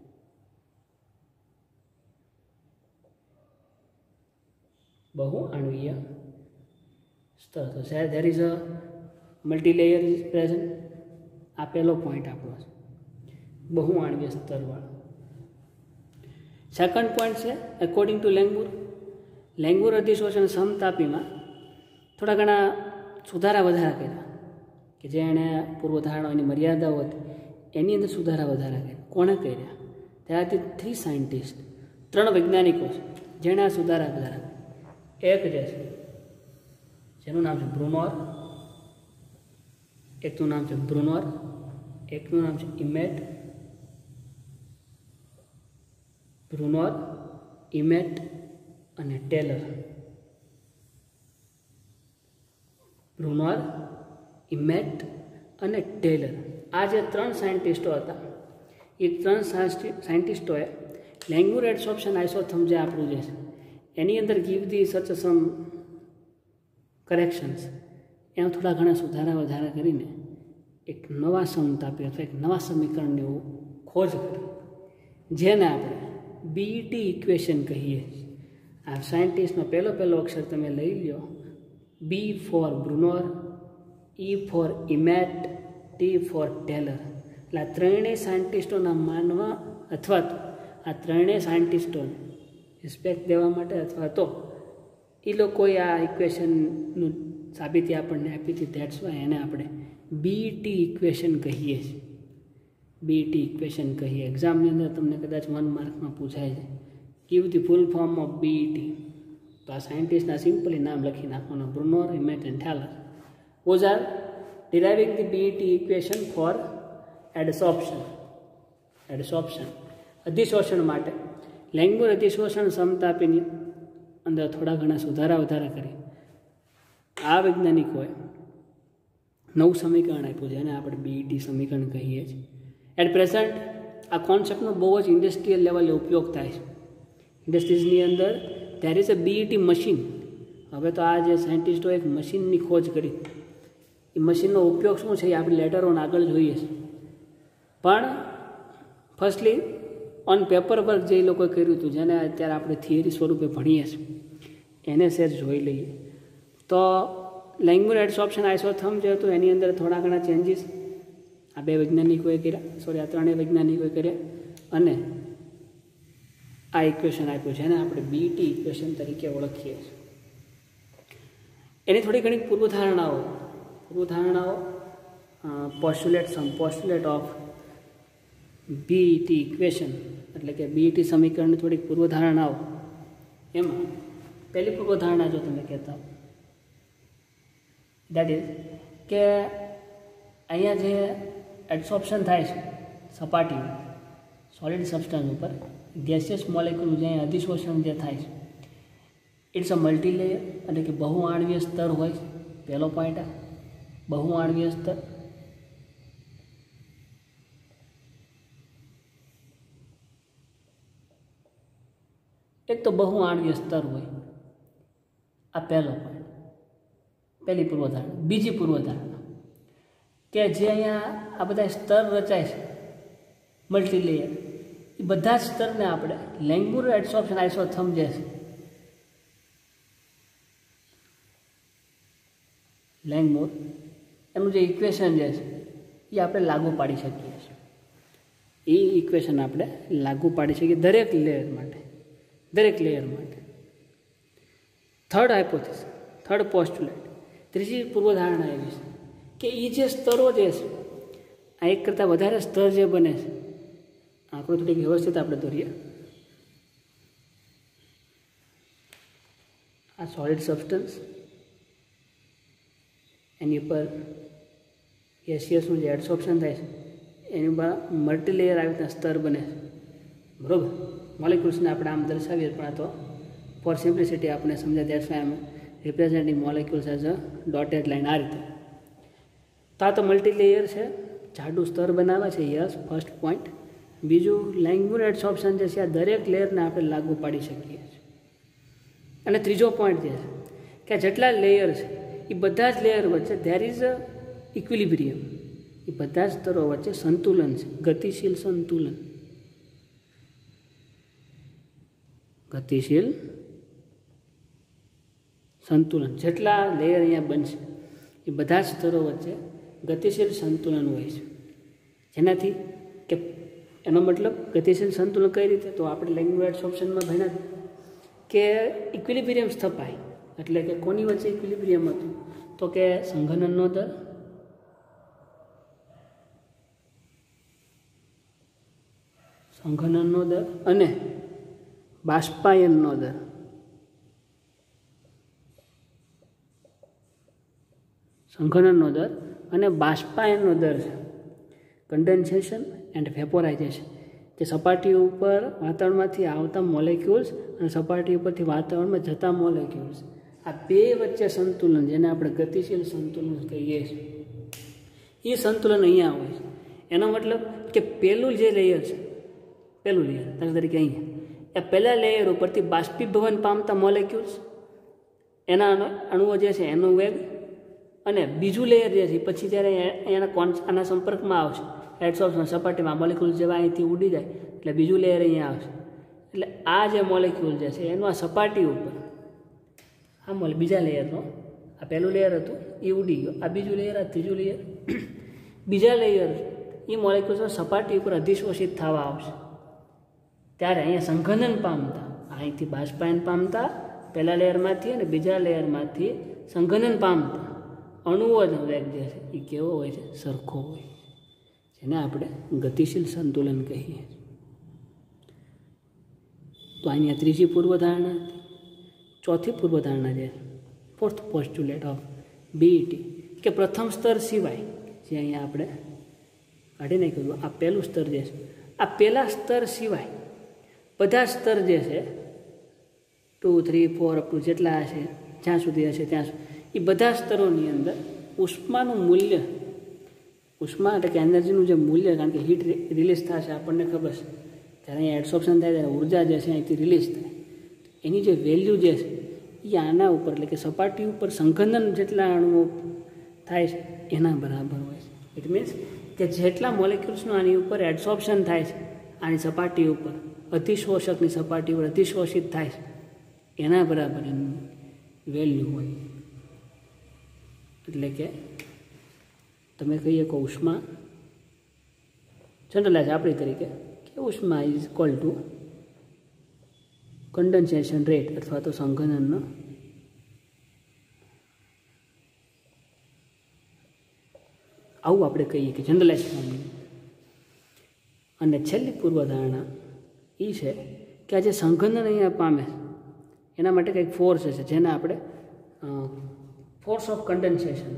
બહુ આણવીય સ્તર. તો શેર there is a multi layer is present. આ પહેલો પોઈન્ટ આપણો છે, બહુ આણવીય સ્તરવાળો. સેકન્ડ પોઈન્ટ છે એકોર્ડિંગ ટુ લેંગમુર અધિશોષણ સમતાપીમાં થોડા ઘણા સુધારા વધારા કર્યા, કે જે એણે પૂર્વધારણાઓની મર્યાદાઓ હતી એની અંદર સુધારા વધારા કર્યા. કોણે કર્યા? ત્યારથી 3 સાયન્ટિસ્ટ, 3 વૈજ્ઞાનિકો છે જેણે આ સુધારા વધારા. એક જે છે જેનું નામ છે બ્રુનોર, એકનું નામ છે બ્રુનોર, એકનું નામ છે ઇમેટ. બ્રુનોર, ઇમેટ અને ટેલર. બ્રુનોર, ઇમેટ અને ટેલર, આ જે 3 સાયન્ટિસ્ટો હતા એ 3 સાયન્ટિસ્ટોએ લેંગમુર એડસોપ્શન આઇસોથર્મ જે આપણું જે છે એની અંદર ગીવ ધી સચ સમ કરેક્શન્સ, એમાં થોડા ઘણા સુધારા વધારા કરીને એક નવા સમતાપી અથવા એક નવા સમીકરણની ખોજ કરી, જેને આપણે બીટી ઇક્વેશન કહીએ. આ સાયન્ટિસ્ટનો પહેલો અક્ષર તમે લઈ લો, B for Brunauer, E for Emmett, T for Teller. એટલે આ ત્રણેય સાયન્ટિસ્ટોના માનવા અથવા તો આ ત્રણેય સાયન્ટિસ્ટોને રિસ્પેક્ટ દેવા માટે અથવા તો એ લોકોએ આ ઇક્વેશનનું સાબિતી આપણને આપી હતી. ધેટ્સ વાય એને આપણે બીટી ઇક્વેશન કહીએ છીએ. બીટી ઇક્વેશન કહીએ. એક્ઝામની અંદર તમને કદાચ 1 માર્કમાં પૂછાય છે, give the full form of BT. તો આ સાયન્ટિસ્ટના સિમ્પલી નામ લખી નાખવાનું, Brunauer, Emmett and Teller. Those are deriving the BET equation for adsorption. અધિશોષણ માટે લેંગમુર અધિશોષણ સમતાપીની અંદર થોડા ઘણા સુધારા વધારા કરી આ વૈજ્ઞાનિકોએ નવું સમીકરણ આપ્યું, જેને આપણે બીઈટી સમીકરણ કહીએ છીએ. એટ પ્રેઝન્ટ આ કોન્સેપ્ટનો બહુ જ ઇન્ડસ્ટ્રીયલ લેવલે ઉપયોગ થાય છે. ઇન્ડસ્ટ્રીઝની અંદર there is a BET machine. હવે તો આ જે સાયન્ટિસ્ટો એક મશીનની ખોજ કરી, એ મશીનનો ઉપયોગ શું છે એ આપણે લેટર ઓન આગળ જોઈએ છે. પણ ફર્સ્ટલી ઓન પેપર વર્ક જે લોકોએ કર્યું હતું, જેને અત્યારે આપણે થિયરી સ્વરૂપે ભણીએ છીએ, એને સેજ જોઈ લઈએ. તો લેંગમુર એડસોપ્શન આઇસોથર્મ જે હતું એની અંદર થોડા ઘણા ચેન્જીસ આ 2 વૈજ્ઞાનિકોએ કર્યા, આ 3 વૈજ્ઞાનિકોએ કર્યા, અને આ ઇક્વેશન આપ્યું, જેને આપણે બીટી ઇક્વેશન તરીકે ઓળખીએ છીએ. એની થોડી ઘણી પૂર્વધારણાઓ પોસ્ટુલેટ ઓફ બીટી ઇક્વેશન, એટલે કે બીટી સમીકરણની થોડીક પૂર્વધારણાઓ. એમાં પહેલી પૂર્વધારણા જો તમે કહેતા હો, દેટ ઇઝ કે અહીંયા જે એડસોપ્શન થાય છે સપાટી સોલિડ સબસ્ટન્સ ઉપર, ગેસિયસ મોલેક્યુલ જે અહીંયા અધિશોષણ જે થાય છે, ઇટ્સ અ મલ્ટી લેયર, એટલે કે બહુ આણવીય સ્તર હોય છે. પહેલો પોઈન્ટ આ. बहुआण्वीय स्तर, एक तो बहुआण्वीय स्तर होय। आ पहलो पॉइंट, पहली पूर्वधारणा। बीजी पूर्वधारणा के जे अहींया आ बधा स्तर रचाय छे मल्टीलेयर, ए बधा स्तर ने आपणे લેંગમુર એડસોર્પ્શન આઇસોથર્મ जे छे લેંગમુર એનું જે ઇક્વેશન જે છે એ આપણે લાગુ પાડી શકીએ છીએ। એ ઇક્વેશન આપણે લાગુ પાડી શકીએ દરેક લેયર માટે, દરેક લેયર માટે। થર્ડ હાઇપોથિસિસ, થર્ડ પોસ્ટુલેટ, ત્રીજી પૂર્વધારણા એવી છે કે એ જે સ્તરો જે છે આ એક કરતાં વધારે સ્તર જે બને છે, આંકડો થોડીક વ્યવસ્થિત આપણે દોરીએ। આ સોલિડ સબસ્ટન્સ, એની ઉપર ગેસિયસનું જે એડસોર્પ્શન થાય છે એની ઉપર મલ્ટીલેયર આવી રીતના સ્તર બને છે, બરાબર। મોલેક્યુલ્સને આપણે આમ દર્શાવીએ પણ આ તો ફોર સિમ્પ્લિસિટી આપણે સમજાય, that's why I am representing molecules as a dotted line આ રીતે। તો આ તો મલ્ટીલેયર છે, જાડું સ્તર બનાવે છે, યસ ફર્સ્ટ પોઈન્ટ। બીજું લેંગમુર એડસોર્પ્શન જે છે આ દરેક લેયરને આપણે લાગુ પાડી શકીએ છીએ। અને ત્રીજો પોઈન્ટ જે છે કે જેટલા લેયર છે એ બધા જ લેયર વચ્ચે ધેર ઇઝ અ ઇક્વિલિબ્રિયમ, એ બધા જ સ્તરો વચ્ચે સંતુલન છે, ગતિશીલ સંતુલન, ગતિશીલ સંતુલન। જેટલા લેયર અહીંયા બનશે એ બધા જ સ્તરો વચ્ચે ગતિશીલ સંતુલન હોય છે, જેનાથી કે એનો મતલબ ગતિશીલ સંતુલન કઈ રીતે, તો આપણે લેંગમુર એડસોર્પ્શનમાં ભણ્યા કે ઇક્વિલિબ્રિયમ સ્થપાય, એટલે કે કોની વચ્ચે ઇક્વિલિબ્રિયમ હતું, તો કે સંઘનનનો દર અને બાષ્પાયનનો દર, સંઘનનનો દર અને બાષ્પાયનનો દર છે, કન્ડેન્સેશન એન્ડ વેપોરાઇઝેશન, જે સપાટી ઉપર વાતાવરણમાંથી આવતા મોલેક્યુલ્સ અને સપાટી ઉપરથી વાતાવરણમાં જતા મોલેક્યુલ્સ, આ બે વચ્ચે સંતુલન, જેને આપણે ગતિશીલ સંતુલન કહીએ છીએ, એ સંતુલન અહીંયા હોય છે। એનો મતલબ કે પહેલું જે લેયર છે, પહેલું લેયર દાખલા તરીકે અહીંયા, એ પહેલા લેયર ઉપરથી બાષ્પીભવન પામતા મોલેક્યુલ્સ, એના અણુઓ જે છે એનો વેગ, અને બીજું લેયર જે છે પછી જ્યારે આના સંપર્કમાં આવશે એડસોર્પ્શન સપાટીમાં મોલેક્યુલ્સ જેવા અહીંથી ઉડી જાય એટલે બીજું લેયર અહીંયા આવશે, એટલે આ જે મોલેક્યુલ જે છે એનું આ સપાટી ઉપર આ બીજા લેયરનો, આ પહેલું લેયર હતું એ ઉડી ગયો, આ બીજું લેયર, આ ત્રીજું લેયર, બીજા લેયર એ મોલેક્યુલ્સ સપાટી ઉપર અધિશોષિત થવા આવશે, ત્યારે અહીંયા સંઘનન પામતા, અહીંથી બાષ્પાયન પામતા પહેલા લેયરમાંથી અને બીજા લેયરમાંથી સંઘનન પામતા અણુઓનો વેગ જે છે એ કેવો હોય છે, સરખો હોય, જેને આપણે ગતિશીલ સંતુલન કહીએ। તો અહીંયા ત્રીજી પૂર્વધારણા હતી। ચોથી પૂર્વધારણા જે ફોર્થ પોસ્ટ્યુલેટ ઓફ બીઈટી કે પ્રથમ સ્તર સિવાય, જે અહીંયા આપણે કાઢી નાખ્યું, આ પહેલું સ્તર જે છે, આ પહેલા સ્તર સિવાય બધા સ્તર જે છે 2, 3, 4 અપ ટુ જેટલા હશે, જ્યાં સુધી હશે ત્યાં સુધી, એ બધા સ્તરોની અંદર ઉષ્માનું મૂલ્ય, ઉષ્મા એટલે કે એનર્જીનું જે મૂલ્ય, કારણ કે હીટ રિલીઝ થશે આપણને ખબર છે, જ્યારે અહીંયા એડસોર્પ્શન થાય ત્યારે ઉર્જા જે છે અહીંથી રિલીઝ થાય, એની જે વેલ્યુ જે છે એ આના ઉપર એટલે કે સપાટી ઉપર સંઘનન જેટલા અણુઓ થાય છે એના બરાબર હોય છે। ઇટ મીન્સ કે જેટલા મોલેક્યુલ્સનું આની ઉપર એડસોર્પ્શન થાય છે આની સપાટી ઉપર, અતિશોષકની સપાટી ઉપર અતિશોષિત થાય છે એના બરાબર એનું વેલ્યુ હોય, એટલે કે તમે કહીએ કે ઉષ્મા જનરલાઇઝ આપણી તરીકે કે ઉષ્મા is equal to condensation rate અથવા તો સંઘનનનો આવું આપણે કહીએ કે જનરલાઇઝ ફોર્મ્યુલા। અને છેલ્લી પૂર્વધારણા એ છે કે આ જે સંઘનન અહીંયા પામે એના માટે કંઈક ફોર્સ છે જેને આપણે ફોર્સ ઓફ કન્ડેન્સેશન,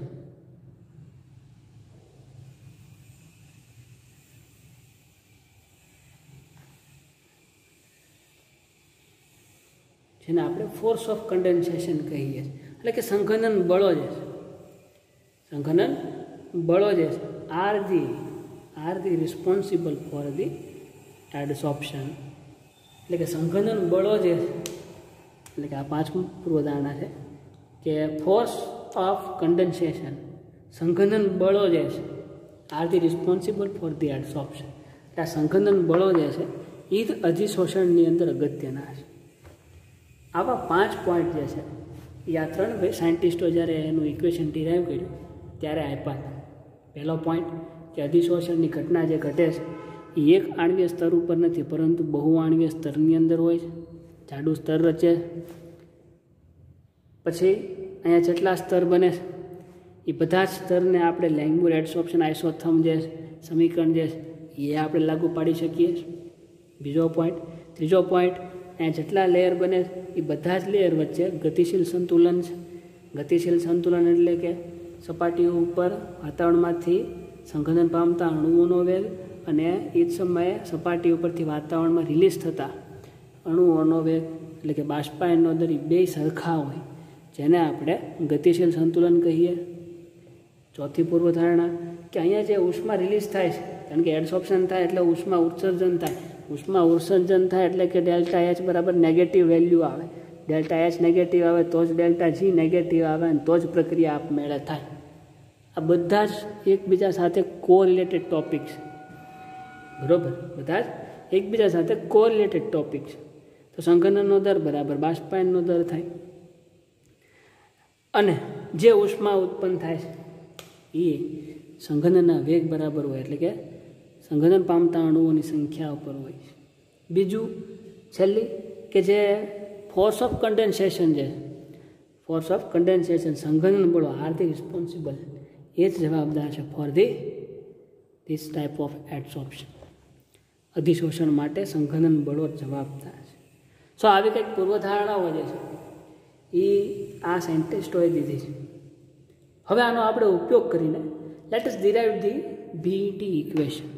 જેને આપણે ફોર્સ ઓફ કન્ડેન્સેશન કહીએ છીએ, એટલે કે સંઘનન બળો જે છે, સંઘનન બળો જે છે are the responsible for the adsorption. એટલે કે સંઘનન બળો જે છે, એટલે કે આ 5મું પૂર્વધારણા છે કે ફોર્સ ઓફ કન્ડેન્સેશન, સંઘનન બળો જે છે are the responsible for the adsorption. એટલે આ સંઘનન બળો જે છે એ જ અધિશોષણની અંદર અગત્યના છે. આવા 5 પોઈન્ટ જે છે એ આ 3 સાયન્ટિસ્ટો જ્યારે એનું ઇક્વેશન ડિરાઈવ કર્યું ત્યારે આપ્યા હતા. પહેલો પોઈન્ટ કે અધિશોષણની ઘટના જે ઘટે છે એ એક આણ્વીય સ્તર ઉપર નથી પરંતુ બહુ આણ્વીય સ્તરની અંદર હોય છે, જાડું સ્તર રચે. પછી અહીંયા જેટલા સ્તર બને છે એ બધા જ સ્તરને આપણે લેંગમુર એડસોર્પ્શન આઇસોથર્મ જે સમીકરણ જે છે એ આપણે લાગુ પાડી શકીએ. બીજો પોઈન્ટ. ત્રીજો પોઈન્ટ, અહીંયા જેટલા લેયર બને એ બધા જ લેયર વચ્ચે ગતિશીલ સંતુલન છે. ગતિશીલ સંતુલન એટલે કે સપાટીઓ ઉપર વાતાવરણમાંથી સંઘનન પામતા અણુઓનો વેગ અને એ જ સમયે સપાટી ઉપરથી વાતાવરણમાં રિલીઝ થતા અણુઓનો વેગ એટલે કે બાષ્પાયનનો દર એ બે સરખા હોય, જેને આપણે ગતિશીલ સંતુલન કહીએ. ચોથી પૂર્વધારણા કે અહીંયા જે ઉષ્મા રિલીઝ થાય છે, કારણ કે એડસોર્પ્શન થાય એટલે ઉષ્મા ઉત્સર્જન થાય. ઉષ્મા ઉત્સર્જન થાય એટલે કે ડેલ્ટા એચ બરાબર નેગેટિવ વેલ્યુ આવે. ડેલ્ટા એચ નેગેટિવ આવે તો જ ડેલ્ટા જી નેગેટિવ આવે અને તો જ પ્રક્રિયા આપમેળે થાય. આ બધા જ એકબીજા સાથે કોરિલેટેડ ટોપિક છે, બરાબર? બધા જ એકબીજા સાથે કોરિલેટેડ ટોપિક છે. તો સંઘનનનો દર બરાબર બાષ્પાયનનો દર થાય અને જે ઉષ્મા ઉત્પન્ન થાય છે એ સંઘનનના વેગ બરાબર હોય, એટલે કે સંઘનન પામતા અણુઓની સંખ્યા ઉપર હોય છે. બીજું છેલ્લી કે જે ફોર્સ ઓફ કન્ડેન્સેશન છે, ફોર્સ ઓફ કન્ડેન્સેશન સંઘનન બળો આર ધી રિસ્પોન્સિબલ, એ જ જવાબદાર છે for this type of adsorption. અધિશોષણ માટે સંઘનન બળો જવાબદાર છે. સો આવી કંઈક પૂર્વધારણાઓ જે છે એ આ સાયન્ટિસ્ટોએ દીધી છે. હવે આનો આપણે ઉપયોગ કરીને let us derive the BET equation.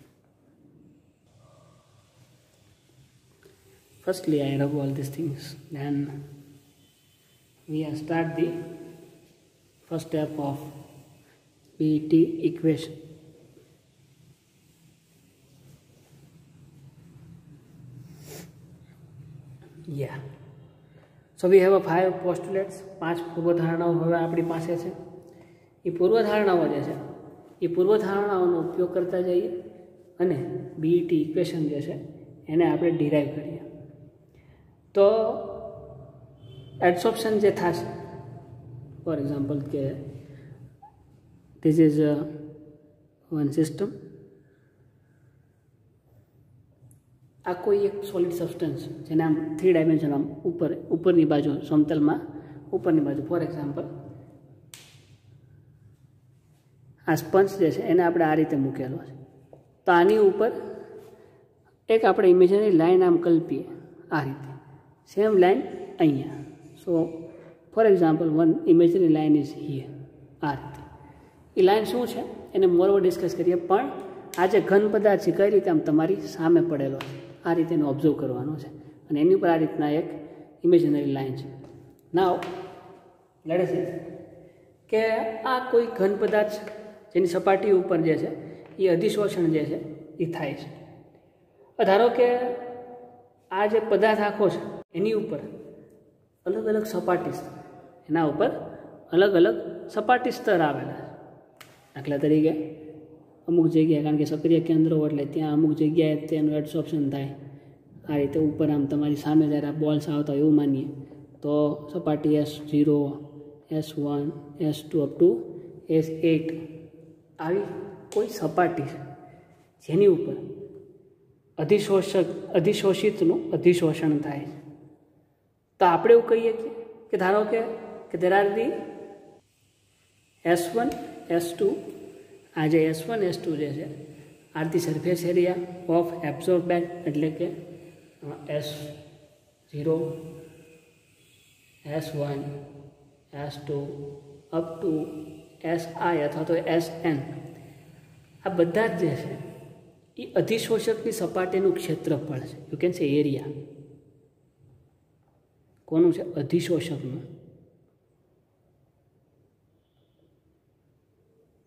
Firstly, I rub all these things. Then we start the first step of BET equation. Yeah. So we have a 5 postulates. 5 પૂર્વધારણાઓ હવે આપણી પાસે છે. એ પૂર્વધારણાઓ જે છે એ પૂર્વધારણાઓનો ઉપયોગ કરતા જઈએ અને BET ઇક્વેશન જે છે એને આપણે ડિરાઈવ કરીએ. તો એડસોર્પ્શન જે થશે, ફોર એક્ઝામ્પલ કે ધીસ ઇઝ વન સિસ્ટમ. આ કોઈ એક સોલિડ સબસ્ટન્સ જેને આમ 3 ડાયમેન્શન આમ ઉપરની બાજુ સમતલમાં ઉપરની બાજુ, ફોર એક્ઝામ્પલ આ સ્પંજ જે છે એને આપણે આ રીતે મૂકેલો છે. તો આની ઉપર એક આપણે ઇમેજનરી લાઈન આમ કલ્પીએ આ રીતે, સેમ લાઈન અહીંયા. So for example one imaginary line is here, આ રીતે. એ લાઈન શું છે એને મોરઓવર ડિસ્કસ કરીએ, પણ આ જે ઘન પદાર્થ છે કઈ રીતે આમ તમારી સામે પડેલો છે આ રીતે એનો ઓબ્ઝર્વ કરવાનો છે અને એની ઉપર આ રીતના એક ઇમેજનરી લાઈન છે. નાવ લેટ અસ સે કે આ કોઈ ઘન પદાર્થ છે જેની સપાટી ઉપર જે છે એ અધિશોષણ જે છે એ થાય છે. ધારો કે આ જે પદાર્થ આખો છે એની ઉપર અલગ અલગ સપાટી સ્તર, એના ઉપર અલગ અલગ સપાટી સ્તર આવેલા છે. દાખલા તરીકે અમુક જગ્યાએ, કારણ કે સક્રિય કેન્દ્રો એટલે ત્યાં અમુક જગ્યાએ તેનું એડસોર્પ્શન થાય. આ રીતે ઉપર આમ તમારી સામે જ્યારે આ બોલ્સ આવતા હોય એવું માનીએ તો સપાટી S0, S1, S2 up to S8 આવી કોઈ સપાટી છે જેની ઉપર અધિશોષિતનું અધિશોષણ થાય છે. તો આપણે એવું કહીએ કે ધારો કે there are the S1, S2, આ જે S1, S2 જે છે are the surface area of absorbent, એટલે કે S0, S1, S2 up to SI અથવા તો SN, આ બધા જ જે છે એ અધિશોષકની સપાટીનું ક્ષેત્રફળ છે. You can say area. કોનું છે? અધિશોષકનું.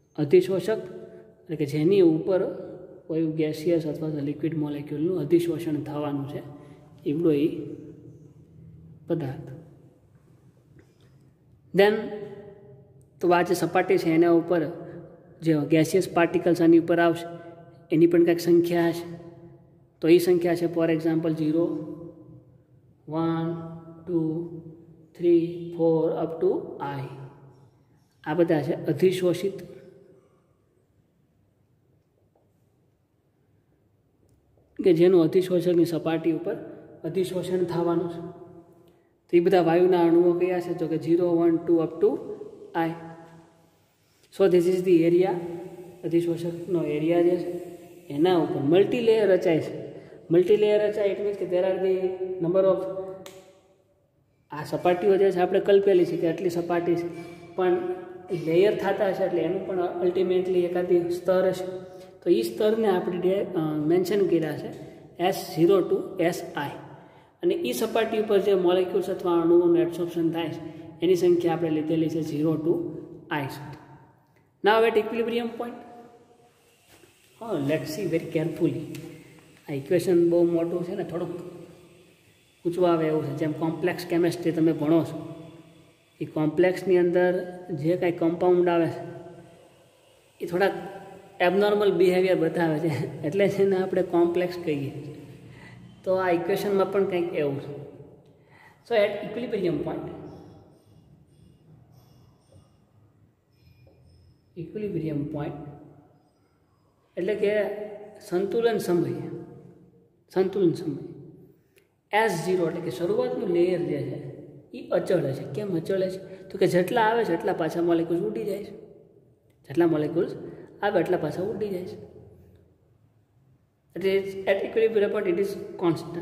અધિશોષક એટલે કે જેની ઉપર કોઈ ગેસિયસ અથવા તો લિક્વિડ મોલેક્યુલનું અધિશોષણ થવાનું છે એવડો એ પદાર્થ. દેન તો આ જે સપાટી છે એના ઉપર જે ગેસિયસ પાર્ટિકલ્સ આની ઉપર આવશે એની પણ કંઈક સંખ્યા હશે. તો એ સંખ્યા છે for example 0, 1, 2, 3, 4 up to I. આ બધા છે અધિશોષિત કે જેનું અધિશોષકની સપાટી ઉપર અધિશોષણ થવાનું છે. તો એ બધા વાયુના અણુઓ કયા છે? તો કે 0, 1, 2 up to I. So this is the area. અધિશોષકનો એરિયા જે છે એના ઉપર મલ્ટીલેયર રચાય છે. મલ્ટીલેયર રચાય ઇટ મીન્સ કે there are the number of, આ સપાટીઓ જે છે આપણે કલ્પેલી છે કે આટલી સપાટી છે, પણ લેયર થતા હશે એટલે એનું પણ અલ્ટિમેટલી એકાદી સ્તર હશે. તો એ સ્તરને આપણે મેન્શન કર્યા છે S0 to Si, અને એ સપાટી ઉપર જે મોલેક્યુલ્સ અથવા અણુઓનું એબ્સોર્પ્શન થાય છે એની સંખ્યા આપણે લીધેલી છે 0 to I સુધી. Now at equilibrium point, let's see very carefully. આ ઇક્વેશન બહુ મોટું છે ને, થોડુંક પૂછવા આવે એવું છે. જેમ કોમ્પ્લેક્સ કેમેસ્ટ્રી તમે ભણો છો, એ કોમ્પ્લેક્સની અંદર જે કાંઈ કમ્પાઉન્ડ આવે છે એ થોડાક એબનોર્મલ બિહેવિયર બતાવે છે, એટલે છે ને આપણે કોમ્પ્લેક્સ કહીએ. તો આ ઇક્વેશનમાં પણ કંઈક એવું છે. So at equilibrium point, equilibrium point એટલે કે સંતુલન સમય, સંતુલન સમય S0 એટલે કે શરૂઆતનું લેયર જે છે એ અચળ છે. કેમ અચળ છે? તો કે જેટલા આવે છે એટલા પાછા મોલેક્યુલ્સ ઉડી જાય છે. જેટલા મોલેક્યુલ્સ આવે એટલા પાછા ઉડી જાય છે. એટલે at equilibrium point it is constant.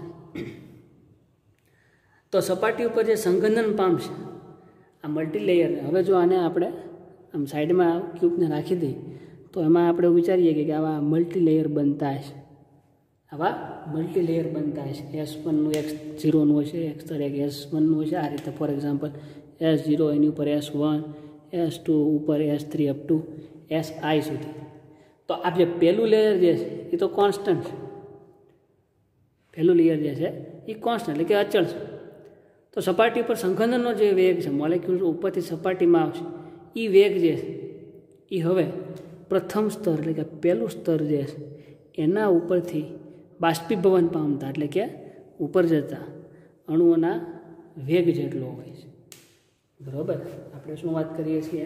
તો સપાટી ઉપર જે સંઘનન પામશે આ મલ્ટીલેયર, હવે જો આને આપણે આમ સાઈડમાં ક્યુબને રાખી દઈએ તો એમાં આપણે વિચારીએ કે આવા મલ્ટીલેયર બનતા હશે, આવા મલ્ટીલેયર બનતા હશે. S1નું X0નું હશે, X એક S1નું હશે, આ રીતે ફોર એક્ઝામ્પલ S0 એની ઉપર S1, S2 ઉપર S3 અપ ટુ Si સુધી. તો આ જે પહેલું લેયર જે છે એ તો કોન્સ્ટન્ટ છે. પહેલું લેયર જે છે એ કોન્સ્ટન્ટ એટલે કે અચળ છે. તો સપાટી પર સંઘનનનો જે વેગ છે, મોલેક્યુલ ઉપરથી સપાટીમાં આવશે, એ વેગ જે છે એ હવે પ્રથમ સ્તર એટલે કે પહેલું સ્તર જે છે એના ઉપરથી બાષ્પીભવન પામતા એટલે કે ઉપર જતા અણુઓના વેગ જેટલો હોય છે. બરાબર? આપણે શું વાત કરીએ છીએ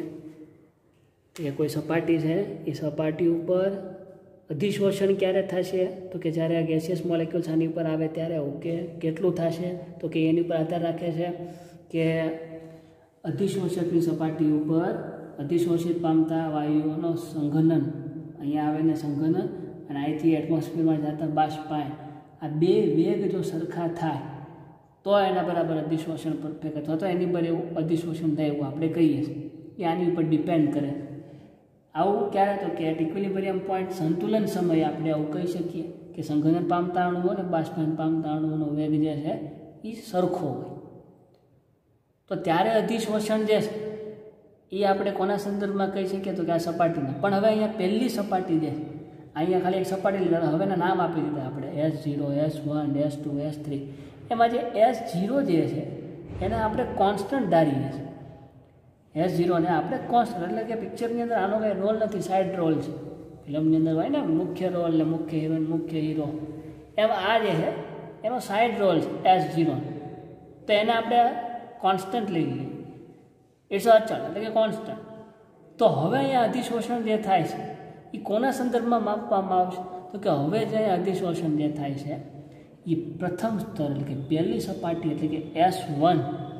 કે કોઈ સપાટી છે એ સપાટી ઉપર અધિશોષણ ક્યારે થશે? તો કે જ્યારે આ ગેસિયસ મોલેક્યુલ્સ આની ઉપર આવે ત્યારે. ઓકે, કેટલું થશે? તો કે એની ઉપર આધાર રાખે છે કે અધિશોષકની સપાટી ઉપર અધિશોષિત પામતા વાયુઓનો સંઘનન, અહીંયા આવે ને સંઘનન, અને અહીંથી એટમોસ્ફિયરમાં જતા બાષ્પાયન, આ બે વેગ જો સરખા થાય તો એના બરાબર અધિશોષણ પરફેક્ટ, અથવા તો એની પર એવું અધિશોષણ થાય એવું આપણે કહીએ છીએ. એ આની ઉપર ડિપેન્ડ કરે. આવું ક્યારે? તો કે એટ ઇક્વિલિબ્રિયમ પોઈન્ટ સંતુલન સમયે આપણે આવું કહી શકીએ કે સંઘનન પામતા અણુઓ અને બાષ્પાયન પામતા અણુઓનો વેગ જે છે એ સરખો હોય. તો ત્યારે અધિશોષણ જે છે એ આપણે કોના સંદર્ભમાં કહી શકીએ? તો કે આ સપાટીના. પણ હવે અહીંયા પહેલી સપાટી જે છે, અહીંયા ખાલી એક સપાટી લીધા, હવેના નામ આપી દીધા આપણે S0, S1, S2, S3. એમાં જે S0 જે છે એને આપણે કોન્સ્ટન્ટ ધારીએ છીએ. S0 ને આપણે કોન્સ્ટન્ટ એટલે કે પિક્ચરની અંદર આનો કંઈ રોલ નથી, સાઇડ રોલ છે. ફિલ્મની અંદર હોય ને મુખ્ય રોલ ને મુખ્ય હિરોઈન, મુખ્ય હીરો, એમ આ જે છે એનો સાઇડ રોલ છે S0. તો એને આપણે કોન્સ્ટન્ટ લઈ લઈએ, ઇટ્સ અચળ એટલે કે કોન્સ્ટન્ટ. તો હવે અહીંયા અધિશોષણ જે થાય છે એ કોના સંદર્ભમાં માપવામાં આવશે? તો કે હવે જે અધિશોષણ જે થાય છે એ પ્રથમ સ્તર એટલે કે પહેલી સપાટી એટલે કે S1,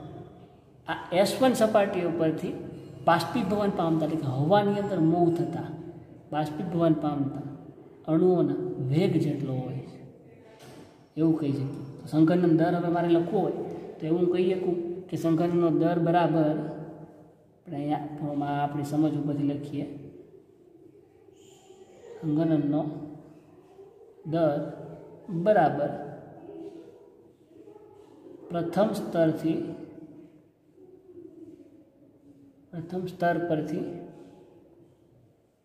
આ S1 સપાટી ઉપરથી બાષ્પીભવન પામતા એટલે કે હવાની અંદર મૂવ થતા બાષ્પીભવન પામતા અણુઓના વેગ જેટલો હોય છે એવું કહી શકીએ. તો સંઘનન દર હવે મારે લખવો હોય તો એવું કહી શકું કે સંઘનનનો દર બરાબર આપણે અહીંયા આપણી સમજ ઉપરથી લખીએ, સંઘનનનો દર બરાબર પ્રથમ સ્તર પરથી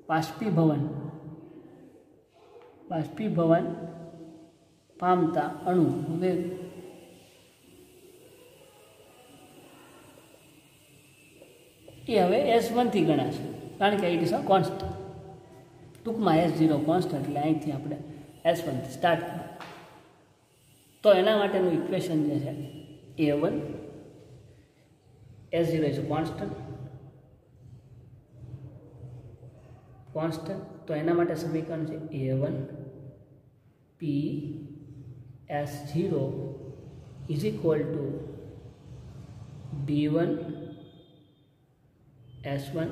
બાષ્પીભવન પામતા અણુ વેગ એ હવે S1 થી ગણાશે, કારણ કે ઇટ ઇઝ અ કોન્સ્ટન્ટ. ટૂંકમાં S0 કોન્સ્ટન્ટ, એટલે અહીંથી આપણે S1 થી સ્ટાર્ટ કરીએ. તો એના માટેનું ઇક્વેશન જે છે A1, S0 is a constant. તો એના માટે સમીકરણ છે A1 P S0 is equal to B1 S1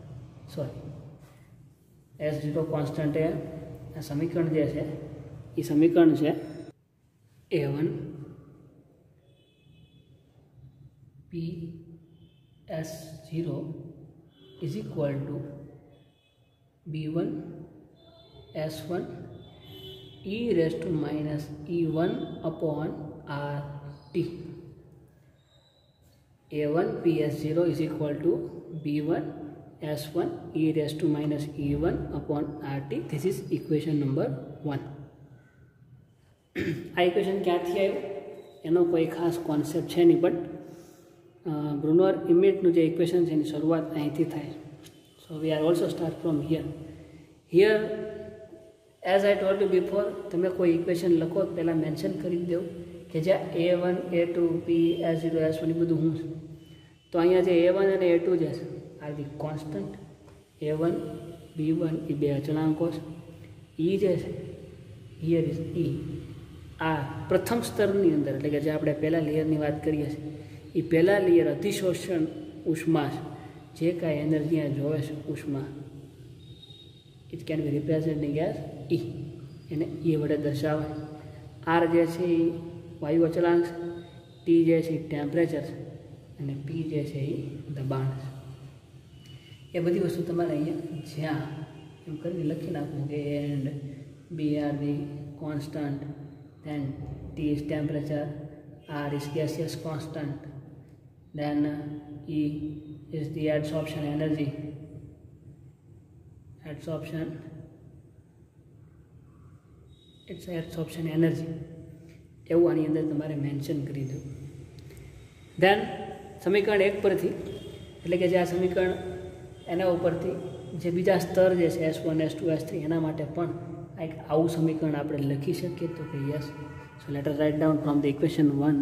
S0 constant એ આ સમીકરણ જે છે એ સમીકરણ છે A1 P S0 is equal to B1 S1 e raised to minus E1 upon RT. A1 PS0 is equal to B1 S1 e raised to minus E1 upon RT. This is equation number 1. આ ઇક્વેશન ક્યાંથી આવ્યું એનો કોઈ ખાસ કોન્સેપ્ટ છે નહીં, બટ બ્રુનર ઇમેજનું જે ઇક્વેશન છે એની શરૂઆત અહીંથી થાય. So we are also start from here. As I told you before, તમે કોઈ ઇક્વેશન લખો પહેલાં મેન્શન કરી દેવું કે જ્યાં A1 A2 P S0 S1 એ બધું હું છે. તો અહીંયા જે A1 અને A2 જે છે are the constant. A1 B1 એ બે અચળાંકો છે. E જે છે હિયર ઇઝ E, આ પ્રથમ સ્તરની અંદર, એટલે કે જે આપણે પહેલાં લેયરની વાત કરીએ છીએ એ પહેલાં લેયર અધિશોષણ ઉષ્મા છે. જે કાંઈ એનર્જી અહીંયા જોવે છે ઉષ્મા, it can be representing as E, એને E વડે દર્શાવાય. R જે છે એ વાયુ અચળાંક છે, T જે છે એ ટેમ્પરેચર છે, અને P જે છે એ દબાણ છે. એ બધી વસ્તુ તમારે અહીંયા જ્યાં એમ કરીને લખી નાખવું કે and B are the constant, then T is temperature, R is gaseous constant, then E is the adsorption energy, adsorption energy એવું આની અંદર તમારે મેન્શન કરી દઉં. દેન સમીકરણ 1 પરથી, એટલે કે જે આ સમીકરણ એના ઉપરથી જે બીજા સ્તર જે છે S1 S2 S3 એના માટે પણ એક આવું સમીકરણ આપણે લખી શકીએ. તો કે yes, so let us write down from the equation 1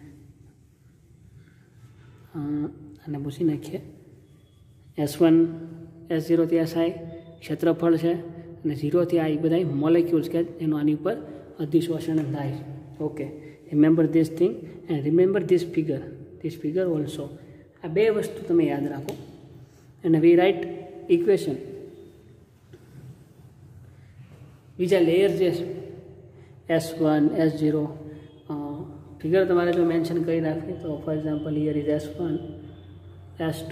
અને પૂછી નાખીએ. S1 S0 થી SI ક્ષેત્રફળ છે, અને 0 થી આ બધા મોલેક્યુલ્સ કે એનું આની ઉપર અધિશોષણ થાય છે. Okay, remember this thing and remember this figure also. આ બે વસ્તુ તમે યાદ રાખો. અને વી રાઇટ ઇક્વેશન બીજા લેયર જે છે S1 S0 ફિગર તમારે જો મેન્શન કરી રાખીએ તો for example here is S1 S2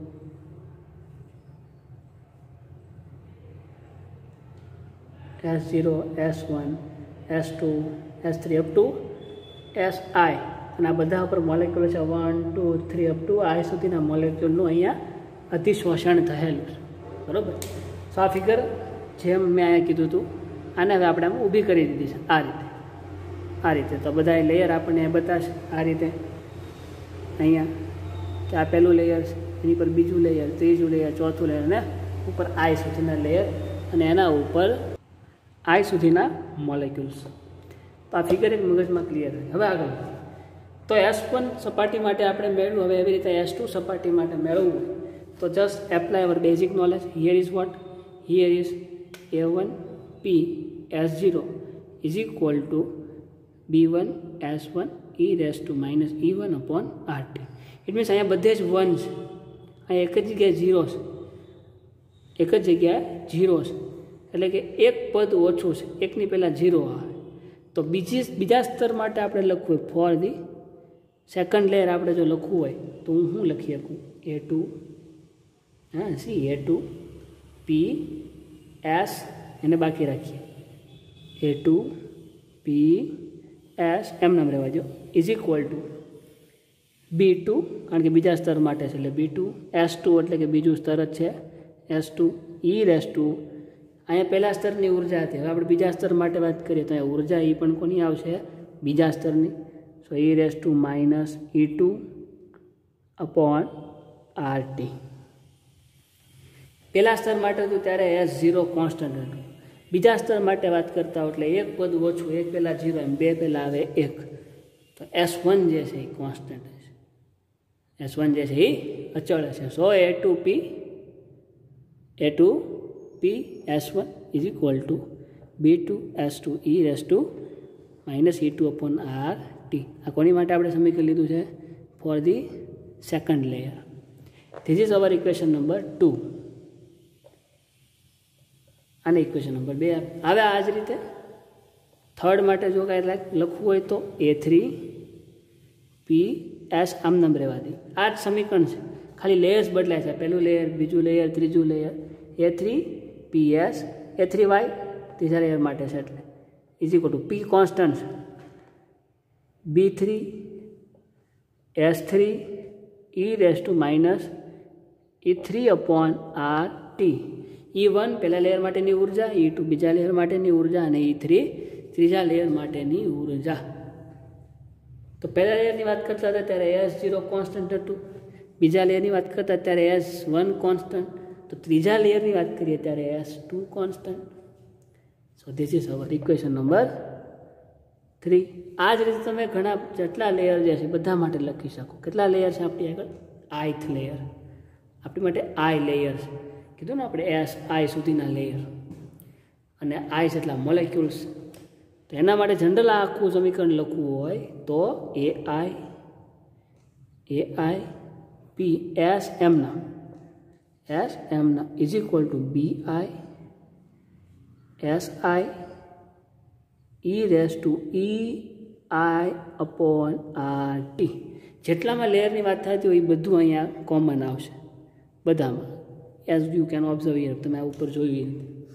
S0 S1 S2 S3 up to SI, અને આ બધા ઉપર મોલેક્યુલ છે 1 2 3 અપ ટુ I સુધીના મોલેક્યુલનું અહીંયા અતિશોષણ થયેલું છે. બરાબર. સો આ ફિગર જેમ મેં અહીંયા કીધું હતું આને હવે આપણે આમ ઊભી કરી દીધી છે આ રીતે. તો બધા લેયર આપણને બતાવશે આ રીતે. અહીંયા કે આ પહેલું લેયર છે, એની પર બીજું લેયર, ત્રીજું લેયર, ચોથું લેયર, અને ઉપર I સુધીના લેયર, અને એના ઉપર I સુધીના મોલેક્યુલ્સ. તો આ ફિગર એક મગજમાં ક્લિયર થાય. હવે આગળ તો S1 સપાટી માટે આપણે મેળવ્યું. હવે એવી રીતે S2 સપાટી માટે મેળવવું તો just apply our basic knowledge. Here is what? Here is A1 P S0 is equal to B1 S1 e raised to minus E1 upon RT. It means અહીંયા બધે જ 1 છે, અહીંયા એક જ જગ્યાએ 0 છે, એક જ જગ્યાએ 0 છે, એટલે કે એક પદ ઓછું છે, એકની પહેલાં 0 આવે. તો બીજા સ્તર માટે આપણે લખવું હોય ફોર ધી સેકન્ડ લેયર આપણે જો લખવું હોય તો હું શું લખી શકું? A2 A2 P S એને બાકી રાખીએ A2 P S એમ નામ રહેવા જો ઇઝ ઇક્વલ ટુ B2, કારણ કે બીજા સ્તર માટે છે એટલે B2, S2 એટલે કે બીજું સ્તર જ છે S2 ई રેસ ટુ અહીંયા પહેલા સ્તરની ઉર્જા હતી, હવે આપણે બીજા સ્તર માટે વાત કરીએ તો અહીંયા ઉર્જા એ પણ કોની આવશે? બીજા સ્તરની. સો E raise to minus E2 upon RT. પહેલા સ્તર માટે હતું ત્યારે S0 કોન્સ્ટન્ટ હતું. બીજા સ્તર માટે વાત કરતા હોય એટલે એક પદ ઓછું, એક પહેલાં 0 એમ બે પહેલાં આવે 1, તો S1 જે છે એ કોન્સ્ટન્ટ હશે, S1 જે છે એ અચળ હશે. સો A2P S1 is equal to B2 S2 E raise to minus E2 upon RT. આ કોની માટે આપણે સમીકરણ લીધું છે? For the second layer. This is our equation number 2 અને ઇક્વેશન નંબર 2. હવે આ જ રીતે થર્ડ માટે જો કાંઈ લખવું હોય તો A3PS આમ નામ રહેવા દે. આ જ સમીકરણ છે, ખાલી લેયર્સ બદલાય છે. પહેલું લેયર, બીજું લેયર, ત્રીજું લેયર. A3PS A3Y ત્રીજા લેયર માટે છે એટલે is equal to P constant છે, B3 S3 E raise to minus E3 upon RT. E1 પહેલા લેયર માટેની ઉર્જા, E2 બીજા લેયર માટેની ઉર્જા અને E3 ત્રીજા લેયર માટેની ઉર્જા. તો પહેલા લેયરની વાત કરતા હતા ત્યારે S0 કોન્સ્ટન્ટ હતું, બીજા લેયરની વાત કરતા ત્યારે S1 કોન્સ્ટન્ટ, તો ત્રીજા લેયરની વાત કરીએ ત્યારે S2 constant. So this is our equation number 3. આ જ રીતે તમે ઘણા જેટલા લેયર જે છે બધા માટે લખી શકો. કેટલા લેયર છે આપણી આગળ? ith layer. આપણી માટે I લેયર છે, કીધું ને આપણે I સુધીના લેયર, અને I જેટલા મોલેક્યુલ્સ. તો એના માટે જનરલ આખું સમીકરણ લખવું હોય તો AI P S M ના is equal to BI SI E raise to EI upon RT. જેટલામાં લેયરની વાત થતી હોય એ બધું અહીંયા કોમન આવશે બધામાં. As you can observe here, તમે આ ઉપર જોયું.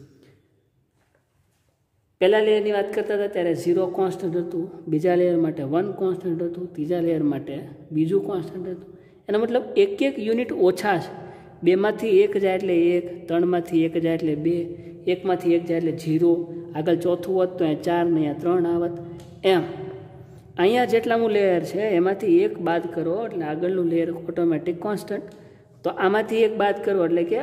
પહેલા લેયરની વાત કરતા હતા ત્યારે 0 કોન્સ્ટન્ટ હતું, બીજા લેયર માટે 1 કોન્સ્ટન્ટ હતું, ત્રીજા લેયર માટે બીજું કોન્સ્ટન્ટ હતું. એનો મતલબ એક યુનિટ ઓછા છે. 2 માંથી 1 જાય એટલે 1, 3 માંથી 1 જાય એટલે 2, 1 માંથી 1 જાય એટલે 0, આગળ ચોથું હોત તો અહીંયા 4 ને અહીંયા 3 આવત. એમ અહીંયા જેટલાનું લેયર છે એમાંથી 1 બાદ કરો એટલે આગળનું લેયર ઓટોમેટિક કોન્સ્ટન્ટ. તો આમાંથી 1 બાદ કરો એટલે કે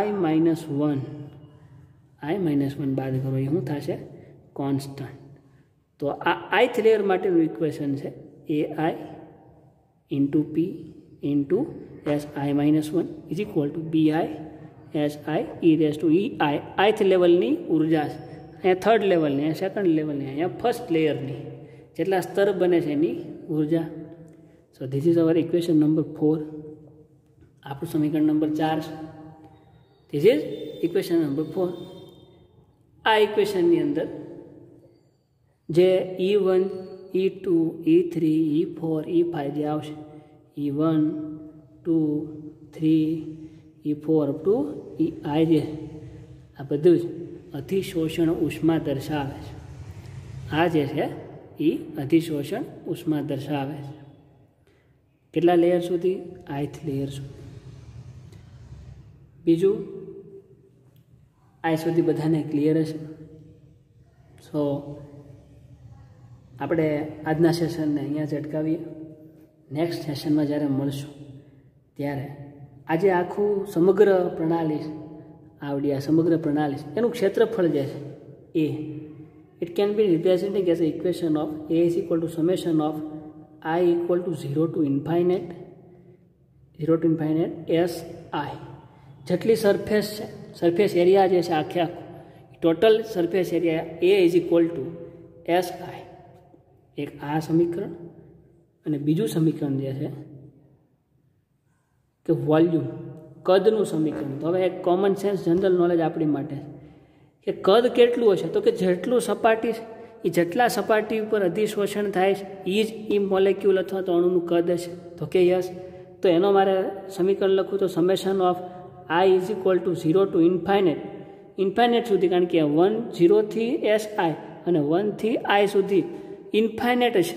I-1 બાદ કરો એ શું થશે? કોન્સ્ટન્ટ. તો આ ith લેયર માટેનું ઇક્વેશન છે AI into P into SI-1 is equal to BI SI E raise to EI. ith લેવલની ઉર્જા છે, અહીંયા થર્ડ લેવલની, અહીંયા સેકન્ડ લેવલની, અહીંયા ફર્સ્ટ લેયરની, જેટલા સ્તર બને છે એની ઉર્જા. So this is our equation number 4. આપણું સમીકરણ નંબર 4 છે. This is equation number 4. આ ઇક્વેશનની અંદર જે E1 E2 E3 E4 E5 જે આવશે, E1 2 3 E4 up to EI જે આ બધું જ અધિશોષણ ઉષ્મા દર્શાવે છે. આ જે છે એ અધિશોષણ ઉષ્મા દર્શાવે છે. કેટલા લેયર સુધી? ith લેયર સુધી. બીજું I સુધી બધાને ક્લિયર હશે. સો આપણે આજના સેશનને અહીંયા જ અટકાવીએ. નેક્સ્ટ સેશનમાં જ્યારે મળશું ત્યારે આજે આખું સમગ્ર પ્રણાલી આવડી, આ સમગ્ર પ્રણાલી એનું ક્ષેત્રફળ જે છે એ it can be representing as a equation of A is equal to summation of I equal to 0 to infinite SI. જેટલી સરફેસ છે, સરફેસ એરિયા જે છે આખે આખું total surface area A is equal to SI. એક આ સમીકરણ, અને બીજું સમીકરણ જે છે કે વોલ્યુમ, કદનું સમીકરણ. તો હવે એક કોમન સેન્સ જનરલ નોલેજ આપણી માટે કે કદ કેટલું હશે? તો કે જેટલું સપાટી છે એ જેટલા સપાટી ઉપર અધિશોષણ થાય છે એ જ એ મોલેક્યુલ અથવા તો અણુનું કદ હશે. તો કે યસ. તો એનો મારે સમીકરણ લખું તો summation of I is equal to 0 to infinite સુધી, કારણ કે 1 0 થી SI અને 1 થી I સુધી ઇન્ફાઇનાઇટ હશે.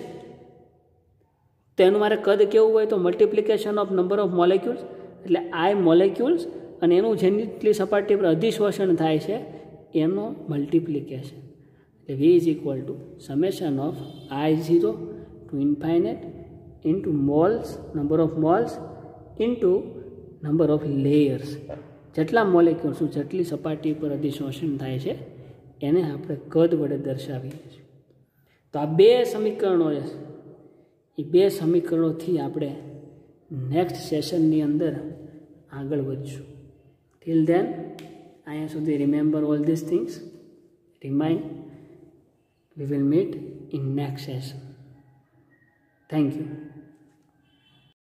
તો એનું મારે કદ કેવું હોય તો multiplication of number of molecules, એટલે I મોલેક્યુલ્સ અને એનું જેટલી સપાટી પર અધિશોષણ થાય છે એનો મલ્ટિપ્લિકેશન. એટલે V is equal to summation of I0 to infinite into moles, number of moles into number of layers. જેટલા મોલેક્યુલ્સ, જેટલી સપાટી પર અધિશોષણ થાય છે એને આપણે કદ વડે દર્શાવીએ છીએ. તો આ બે સમીકરણો છે, એ બે સમીકરણોથી આપણે નેક્સ્ટ સેશનની અંદર આગળ વધશું. ટિલ ધેન અહીંયા સુધી remember all this things, remind. We will meet in next session. Thank you.